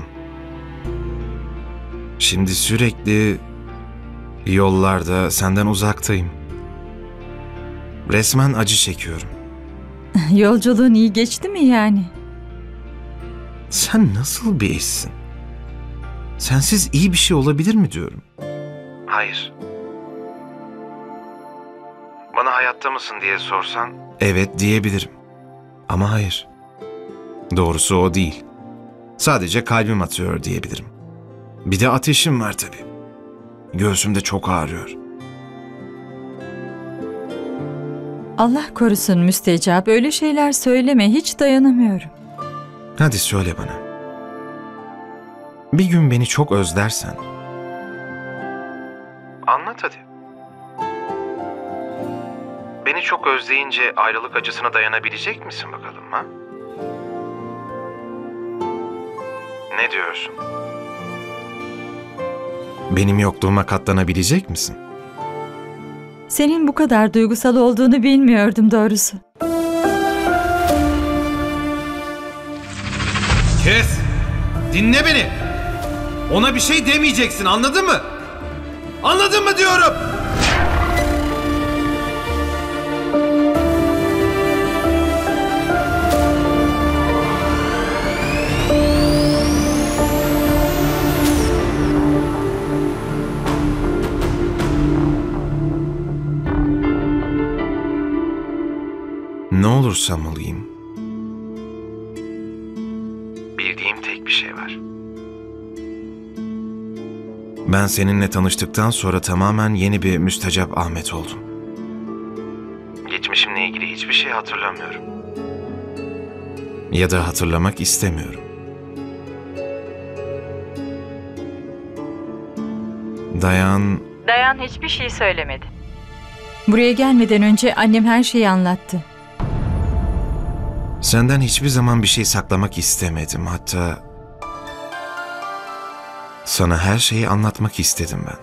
Şimdi sürekli yollarda senden uzaktayım. Resmen acı çekiyorum. Yolculuğun iyi geçti mi yani? Sen nasıl bir eşsin? Sensiz iyi bir şey olabilir mi diyorum. Hayır. Bana hayatta mısın diye sorsan evet diyebilirim. Ama hayır. Doğrusu o değil. Sadece kalbim atıyor diyebilirim. Bir de ateşim var tabii. Göğsümde çok ağrıyor. Allah korusun Müstecap. Öyle şeyler söyleme. Hiç dayanamıyorum. Hadi söyle bana. Bir gün beni çok özlersen anlat hadi. Beni çok özleyince ayrılık acısına dayanabilecek misin bakalım ha? Ne diyorsun? Benim yokluğuma katlanabilecek misin? Senin bu kadar duygusal olduğunu bilmiyordum doğrusu. Kes! Dinle beni! Ona bir şey demeyeceksin, anladın mı? Anladın mı diyorum? Ne olursam olayım, bildiğim tek bir şey var. Ben seninle tanıştıktan sonra tamamen yeni bir Müstecap Ahmet oldum. Geçmişimle ilgili hiçbir şey hatırlamıyorum. Ya da hatırlamak istemiyorum. Dayan... Dayan hiçbir şey söylemedi. Buraya gelmeden önce annem her şeyi anlattı. Senden hiçbir zaman bir şey saklamak istemedim. Hatta sana her şeyi anlatmak istedim ben.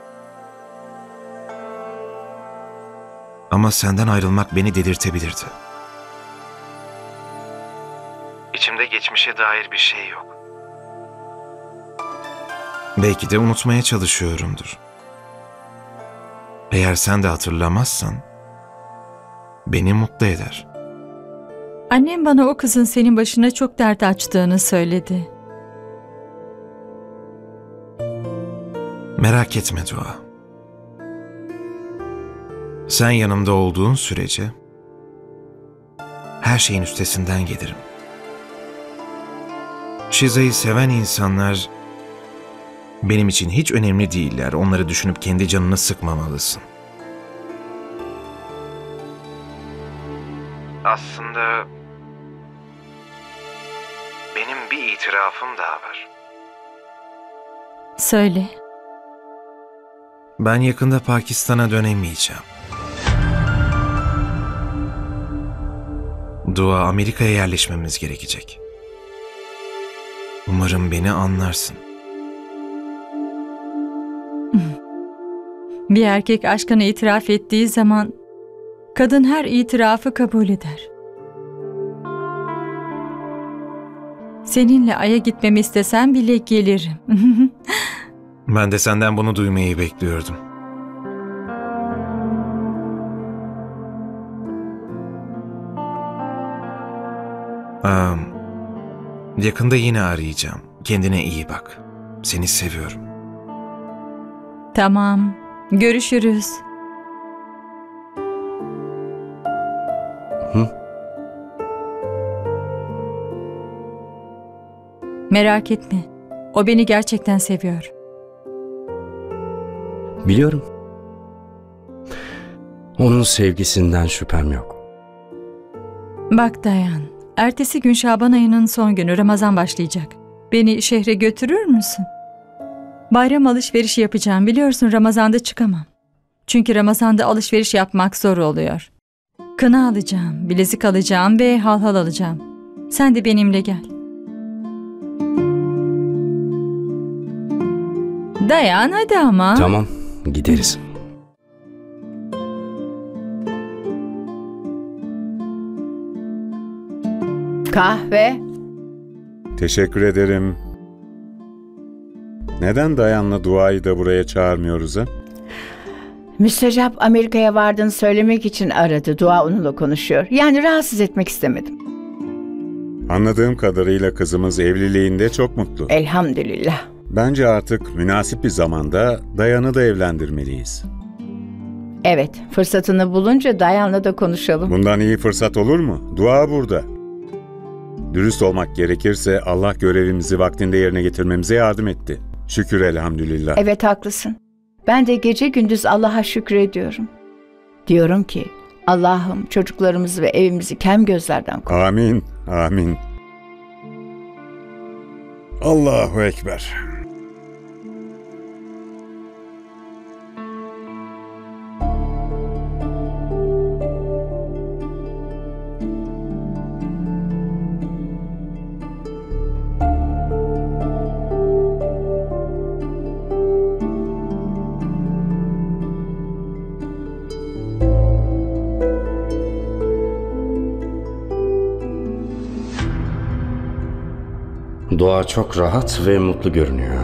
Ama senden ayrılmak beni delirtebilirdi. içimde geçmişe dair bir şey yok. Belki de unutmaya çalışıyorumdur. Eğer sen de hatırlamazsan beni mutlu eder. Annem bana o kızın senin başına çok dert açtığını söyledi. Merak etme Dua. Sen yanımda olduğun sürece her şeyin üstesinden gelirim. Şiza'yı seven insanlar benim için hiç önemli değiller. Onları düşünüp kendi canını sıkmamalısın. Aslında benim bir itirafım daha var. Söyle. Ben yakında Pakistan'a dönemeyeceğim. Dua, Amerika'ya yerleşmemiz gerekecek. Umarım beni anlarsın. Bir erkek aşkını itiraf ettiği zaman kadın her itirafı kabul eder. Seninle Ay'a gitmemi istesen bile gelirim. Ben de senden bunu duymayı bekliyordum. Aa, yakında yine arayacağım. Kendine iyi bak. Seni seviyorum. Tamam. Görüşürüz. Hı? Merak etme. O beni gerçekten seviyor. Biliyorum. Onun sevgisinden şüphem yok. Bak Dayan, ertesi gün Şaban ayının son günü, Ramazan başlayacak. Beni şehre götürür müsün? Bayram alışverişi yapacağım. Biliyorsun Ramazan'da çıkamam. Çünkü Ramazan'da alışveriş yapmak zor oluyor. Kına alacağım, bilezik alacağım ve halhal alacağım. Sen de benimle gel. Dayan hadi ama. Tamam, gideriz. Kahve. Teşekkür ederim. Neden Dayan'la Dua'yı da buraya çağırmıyoruz ha? Müstecap Amerika'ya vardığını söylemek için aradı. Dua onunla konuşuyor. Yani rahatsız etmek istemedim. Anladığım kadarıyla kızımız evliliğinde çok mutlu. Elhamdülillah. Bence artık münasip bir zamanda Dayan'ı da evlendirmeliyiz. Evet, fırsatını bulunca Dayan'la da konuşalım. Bundan iyi fırsat olur mu? Dua burada. Dürüst olmak gerekirse Allah görevimizi vaktinde yerine getirmemize yardım etti. Şükür elhamdülillah. Evet, haklısın. Ben de gece gündüz Allah'a şükrediyorum. Diyorum ki Allah'ım çocuklarımızı ve evimizi kem gözlerden koru. Amin, amin. Allahu Ekber. Dua çok rahat ve mutlu görünüyor.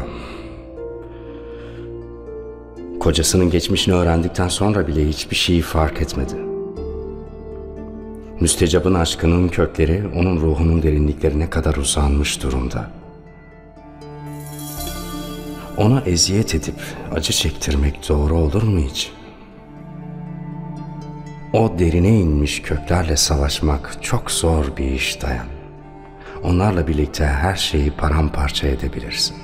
Kocasının geçmişini öğrendikten sonra bile hiçbir şeyi fark etmedi. Müstecap'ın aşkının kökleri onun ruhunun derinliklerine kadar uzanmış durumda. Ona eziyet edip acı çektirmek doğru olur mu hiç? O derine inmiş köklerle savaşmak çok zor bir iş Dayan. Onlarla birlikte her şeyi paramparça edebilirsin.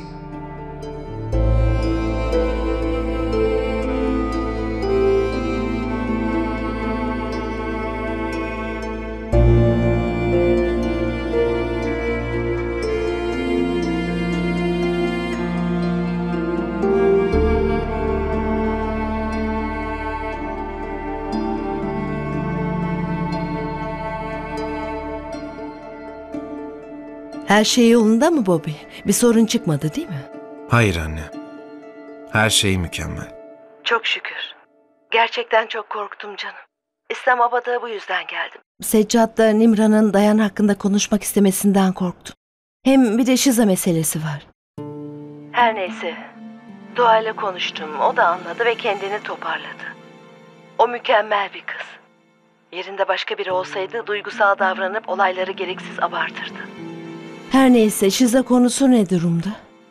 Her şey yolunda mı Bobby? Bir sorun çıkmadı değil mi? Hayır anne. Her şey mükemmel. Çok şükür. Gerçekten çok korktum canım. İslamabad'a bu yüzden geldim. Seccad'da Nimra'nın Dayan hakkında konuşmak istemesinden korktum. Hem bir de Şiza meselesi var. Her neyse. Dua ile konuştum. O da anladı ve kendini toparladı. O mükemmel bir kız. Yerinde başka biri olsaydı duygusal davranıp olayları gereksiz abartırdı. Her neyse, Şiza konusu ne durumda?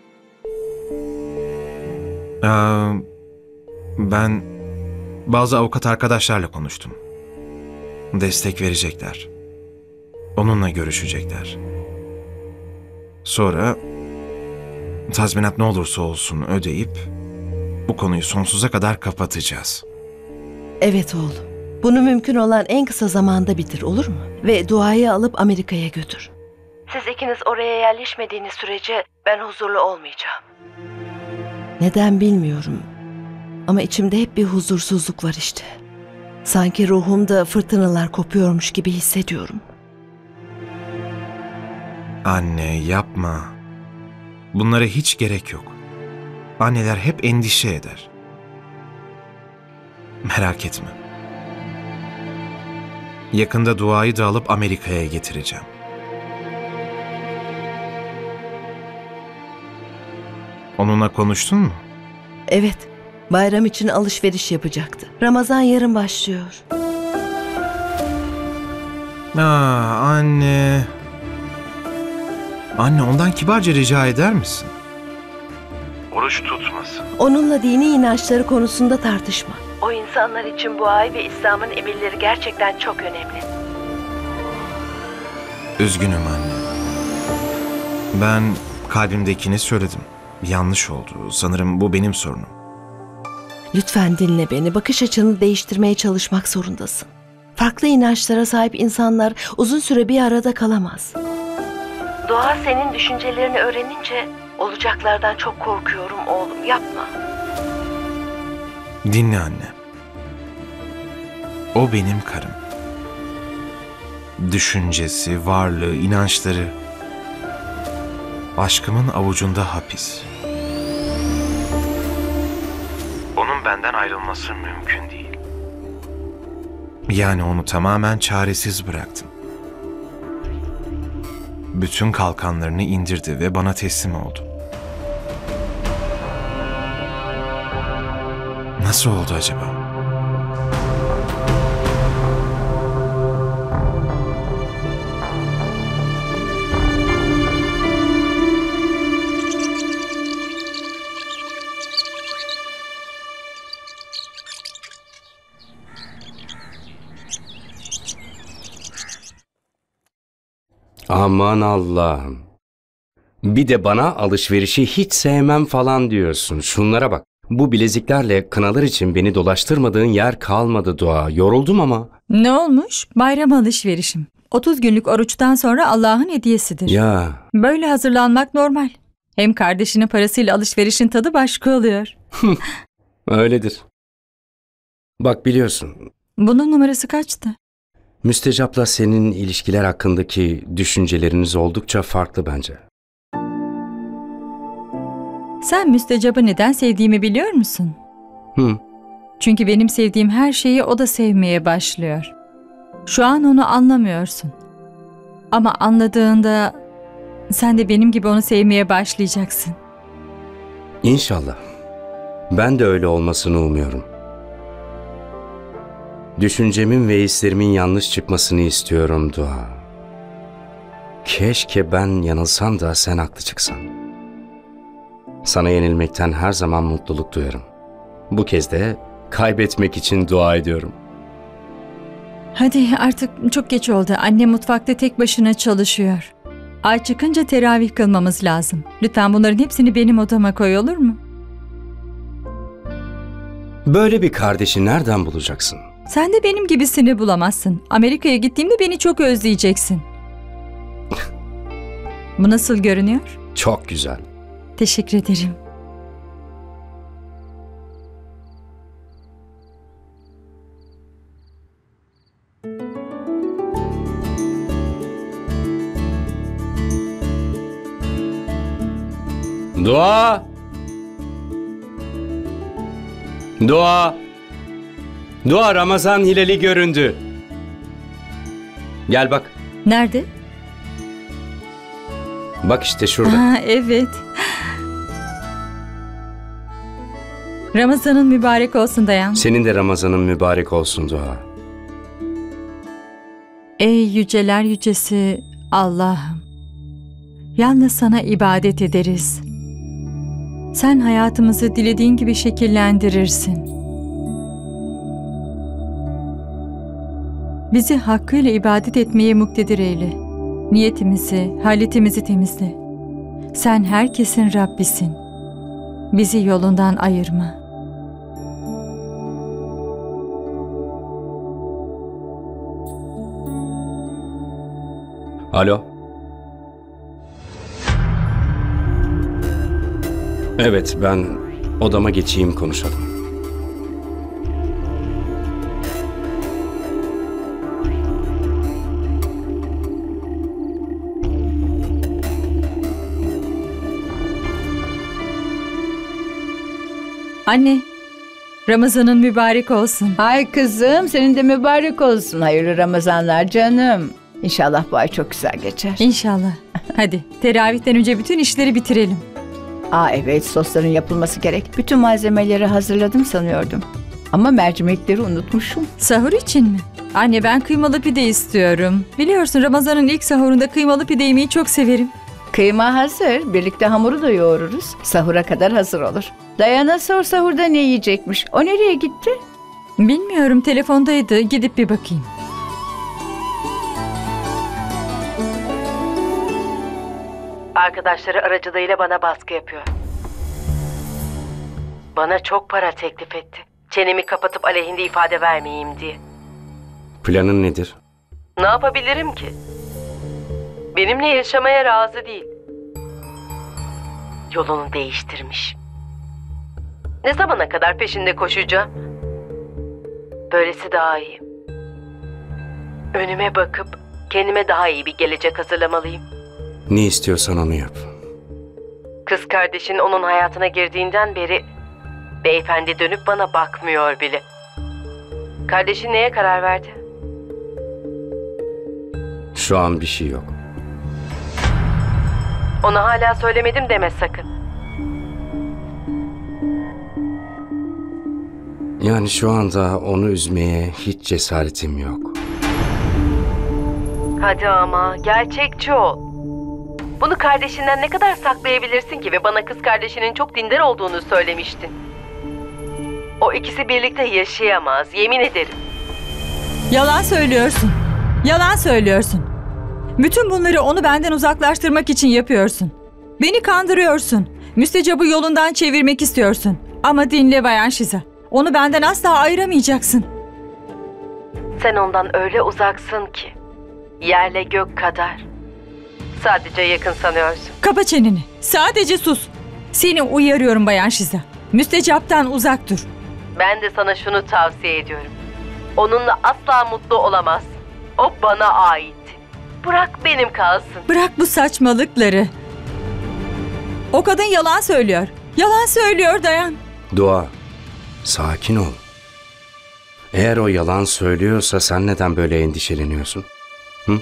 Ee, ben bazı avukat arkadaşlarla konuştum. Destek verecekler. Onunla görüşecekler. Sonra tazminat ne olursa olsun ödeyip bu konuyu sonsuza kadar kapatacağız. Evet oğlum. Bunu mümkün olan en kısa zamanda bitir, olur mu? Ve duayı alıp Amerika'ya götür. Siz ikiniz oraya yerleşmediğiniz sürece ben huzurlu olmayacağım. Neden bilmiyorum. Ama içimde hep bir huzursuzluk var işte. Sanki ruhumda fırtınalar kopuyormuş gibi hissediyorum. Anne, yapma. Bunlara hiç gerek yok. Anneler hep endişe eder. Merak etme. Yakında duayı da alıp Amerika'ya getireceğim. Onunla konuştun mu? Evet, bayram için alışveriş yapacaktı. Ramazan yarın başlıyor. Aa, anne. Anne, ondan kibarca rica eder misin? Oruç tutmasın. Onunla dini inançları konusunda tartışma. O insanlar için bu ay ve İslam'ın emirleri gerçekten çok önemli. Üzgünüm anne. Ben kalbimdekini söyledim. Yanlış oldu. Sanırım bu benim sorunum. Lütfen dinle beni. Bakış açını değiştirmeye çalışmak zorundasın. Farklı inançlara sahip insanlar uzun süre bir arada kalamaz. Doğa senin düşüncelerini öğrenince olacaklardan çok korkuyorum oğlum. Yapma. Dinle anne. O benim karım. Düşüncesi, varlığı, inançları aşkımın avucunda hapis. Onun benden ayrılması mümkün değil. Yani onu tamamen çaresiz bıraktım. Bütün kalkanlarını indirdi ve bana teslim oldu. Nasıl oldu acaba? Aman Allah'ım. Bir de bana alışverişi hiç sevmem falan diyorsun. Şunlara bak. Bu bileziklerle kınalar için beni dolaştırmadığın yer kalmadı Dua. Yoruldum ama. Ne olmuş? Bayram alışverişim. otuz günlük oruçtan sonra Allah'ın hediyesidir. Ya. Böyle hazırlanmak normal. Hem kardeşinin parasıyla alışverişin tadı başka oluyor. Öyledir. Bak biliyorsun. Bunun numarası kaçtı? Müstecap'la senin ilişkiler hakkındaki düşünceleriniz oldukça farklı bence. Sen Müstecap'ı neden sevdiğimi biliyor musun? Hı. Çünkü benim sevdiğim her şeyi o da sevmeye başlıyor. Şu an onu anlamıyorsun. Ama anladığında sen de benim gibi onu sevmeye başlayacaksın. İnşallah. Ben de öyle olmasını umuyorum. Düşüncemin ve hislerimin yanlış çıkmasını istiyorum Dua. Keşke ben yanılsam da sen haklı çıksan. Sana yenilmekten her zaman mutluluk duyarım. Bu kez de kaybetmek için dua ediyorum. Hadi artık çok geç oldu. Annem mutfakta tek başına çalışıyor. Ay çıkınca teravih kılmamız lazım. Lütfen bunların hepsini benim odama koy, olur mu? Böyle bir kardeşi nereden bulacaksın? Sen de benim gibisini bulamazsın. Amerika'ya gittiğimde beni çok özleyeceksin. Bu nasıl görünüyor? Çok güzel. Teşekkür ederim. Dua! Dua! Dua, Ramazan hilali göründü. Gel bak. Nerede? Bak işte şurada. Ha, evet. Ramazan'ın mübarek olsun Dayan. Senin de Ramazan'ın mübarek olsun Dua. Ey yüceler yücesi Allah'ım. Yalnız sana ibadet ederiz. Sen hayatımızı dilediğin gibi şekillendirirsin. Bizi hakkıyla ibadet etmeye muktedir eyle. Niyetimizi, haletimizi temizle. Sen herkesin Rabbisin. Bizi yolundan ayırma. Alo. Evet, ben odama geçeyim, konuşalım. Anne, Ramazan'ın mübarek olsun. Ay kızım, senin de mübarek olsun. Hayırlı Ramazanlar canım. İnşallah bu ay çok güzel geçer. İnşallah. Hadi teravihten önce bütün işleri bitirelim. Aa evet, sosların yapılması gerek. Bütün malzemeleri hazırladım sanıyordum. Ama mercimekleri unutmuşum. Sahur için mi? Anne, ben kıymalı pide istiyorum. Biliyorsun Ramazan'ın ilk sahurunda kıymalı pide yemeyi çok severim. Kıyma hazır. Birlikte hamuru da yoğururuz. Sahura kadar hazır olur. Dayana sor, sahurda ne yiyecekmiş. O nereye gitti? Bilmiyorum, telefondaydı. Gidip bir bakayım. Arkadaşları aracılığıyla bana baskı yapıyor. Bana çok para teklif etti. Çenemi kapatıp aleyhinde ifade vermeyeyim diye. Planın nedir? Ne yapabilirim ki? Benimle yaşamaya razı değil. Yolunu değiştirmiş. Ne zamana kadar peşinde koşacağım? Böylesi daha iyi. Önüme bakıp kendime daha iyi bir gelecek hazırlamalıyım. Ne istiyorsan onu yap. Kız kardeşin onun hayatına girdiğinden beri beyefendi dönüp bana bakmıyor bile. Kardeşin neye karar verdi? Şu an bir şey yok. Ona hala söylemedim deme sakın. Yani şu anda onu üzmeye hiç cesaretim yok. Hadi ama gerçekçi ol. Bunu kardeşinden ne kadar saklayabilirsin ki ve bana kız kardeşinin çok dindar olduğunu söylemiştin. O ikisi birlikte yaşayamaz, yemin ederim. Yalan söylüyorsun. Yalan söylüyorsun. Bütün bunları onu benden uzaklaştırmak için yapıyorsun. Beni kandırıyorsun. Müstecabı yolundan çevirmek istiyorsun. Ama dinle Bayan Şiza. Onu benden asla ayıramayacaksın. Sen ondan öyle uzaksın ki. Yerle gök kadar. Sadece yakın sanıyorsun. Kapa çeneni. Sadece sus. Seni uyarıyorum Bayan Şiza. Müstecaptan uzak dur. Ben de sana şunu tavsiye ediyorum. Onunla asla mutlu olamazsın. O bana ait. Bırak benim kalsın. Bırak bu saçmalıkları. O kadın yalan söylüyor. Yalan söylüyor Dayan. Dua, sakin ol. Eğer o yalan söylüyorsa sen neden böyle endişeleniyorsun? Hı?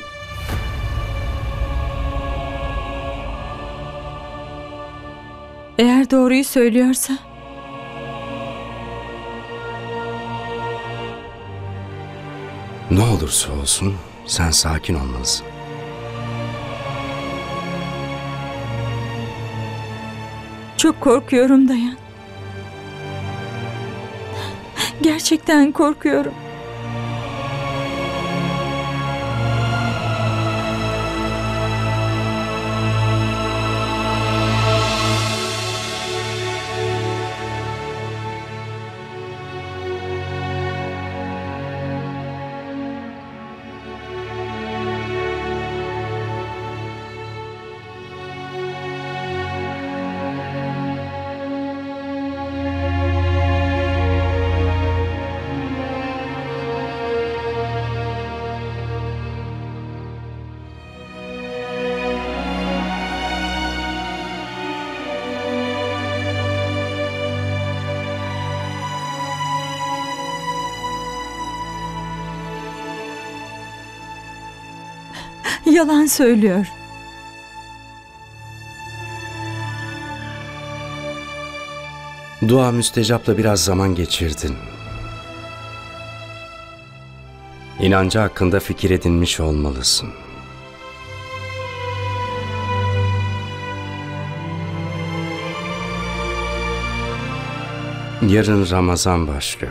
Eğer doğruyu söylüyorsa... Ne olursa olsun sen sakin olmalısın. Çok korkuyorum Dayan. Gerçekten korkuyorum. Yalan söylüyor. Dua müstecapla biraz zaman geçirdin. İnancı hakkında fikir edinmiş olmalısın. Yarın Ramazan başlıyor.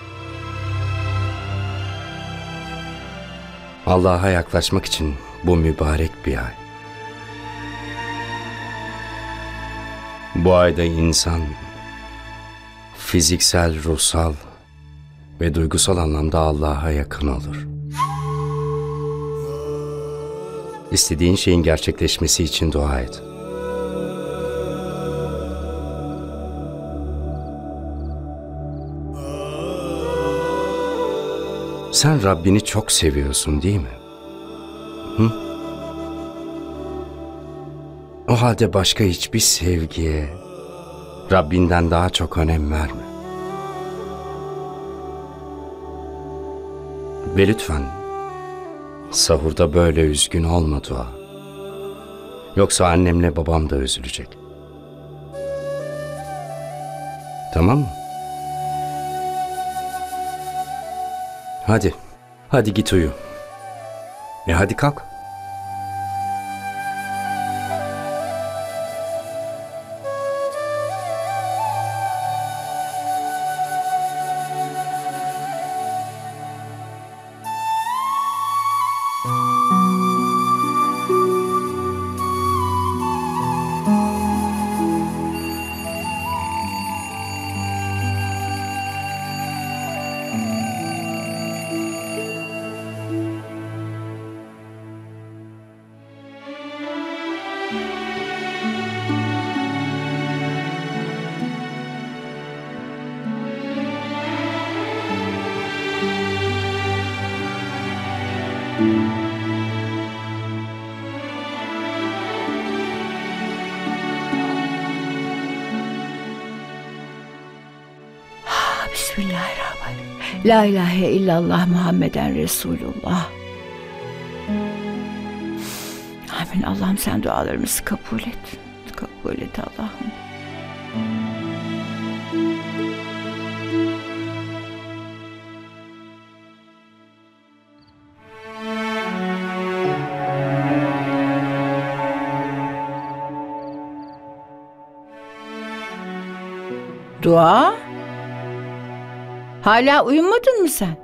Allah'a yaklaşmak için bu mübarek bir ay. Bu ayda insan fiziksel, ruhsal ve duygusal anlamda Allah'a yakın olur. İstediğin şeyin gerçekleşmesi için dua et. Sen Rabbini çok seviyorsun değil mi? Hı? O halde başka hiçbir sevgiye Rabbinden daha çok önem verme. Ve lütfen sahurda böyle üzgün olma Dua. Yoksa annemle babam da üzülecek. Tamam mı? Hadi, hadi git uyu. E hadi kalk. Bismillahirrahmanirrahim. La ilahe illallah Muhammeden Resulullah. Amin. Allah'ım sen dualarımızı kabul et. Kabul et Allah'ım. Dua? Hala uyumadın mı sen?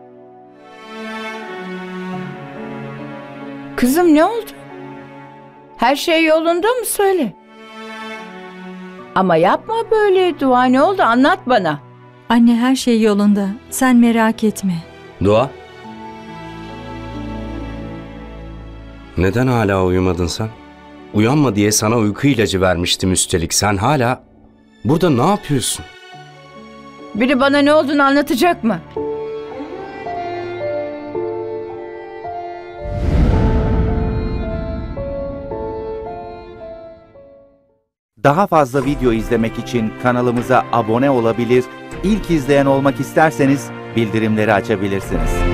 Kızım ne oldu? Her şey yolunda mı söyle? Ama yapma böyle Dua, ne oldu anlat bana. Anne her şey yolunda. Sen merak etme. Dua. Neden hala uyumadın sen? Uyanma diye sana uyku ilacı vermiştim üstelik. Sen hala burada ne yapıyorsun? Biri bana ne olduğunu anlatacak mı? Daha fazla video izlemek için kanalımıza abone olabilir, ilk izleyen olmak isterseniz bildirimleri açabilirsiniz.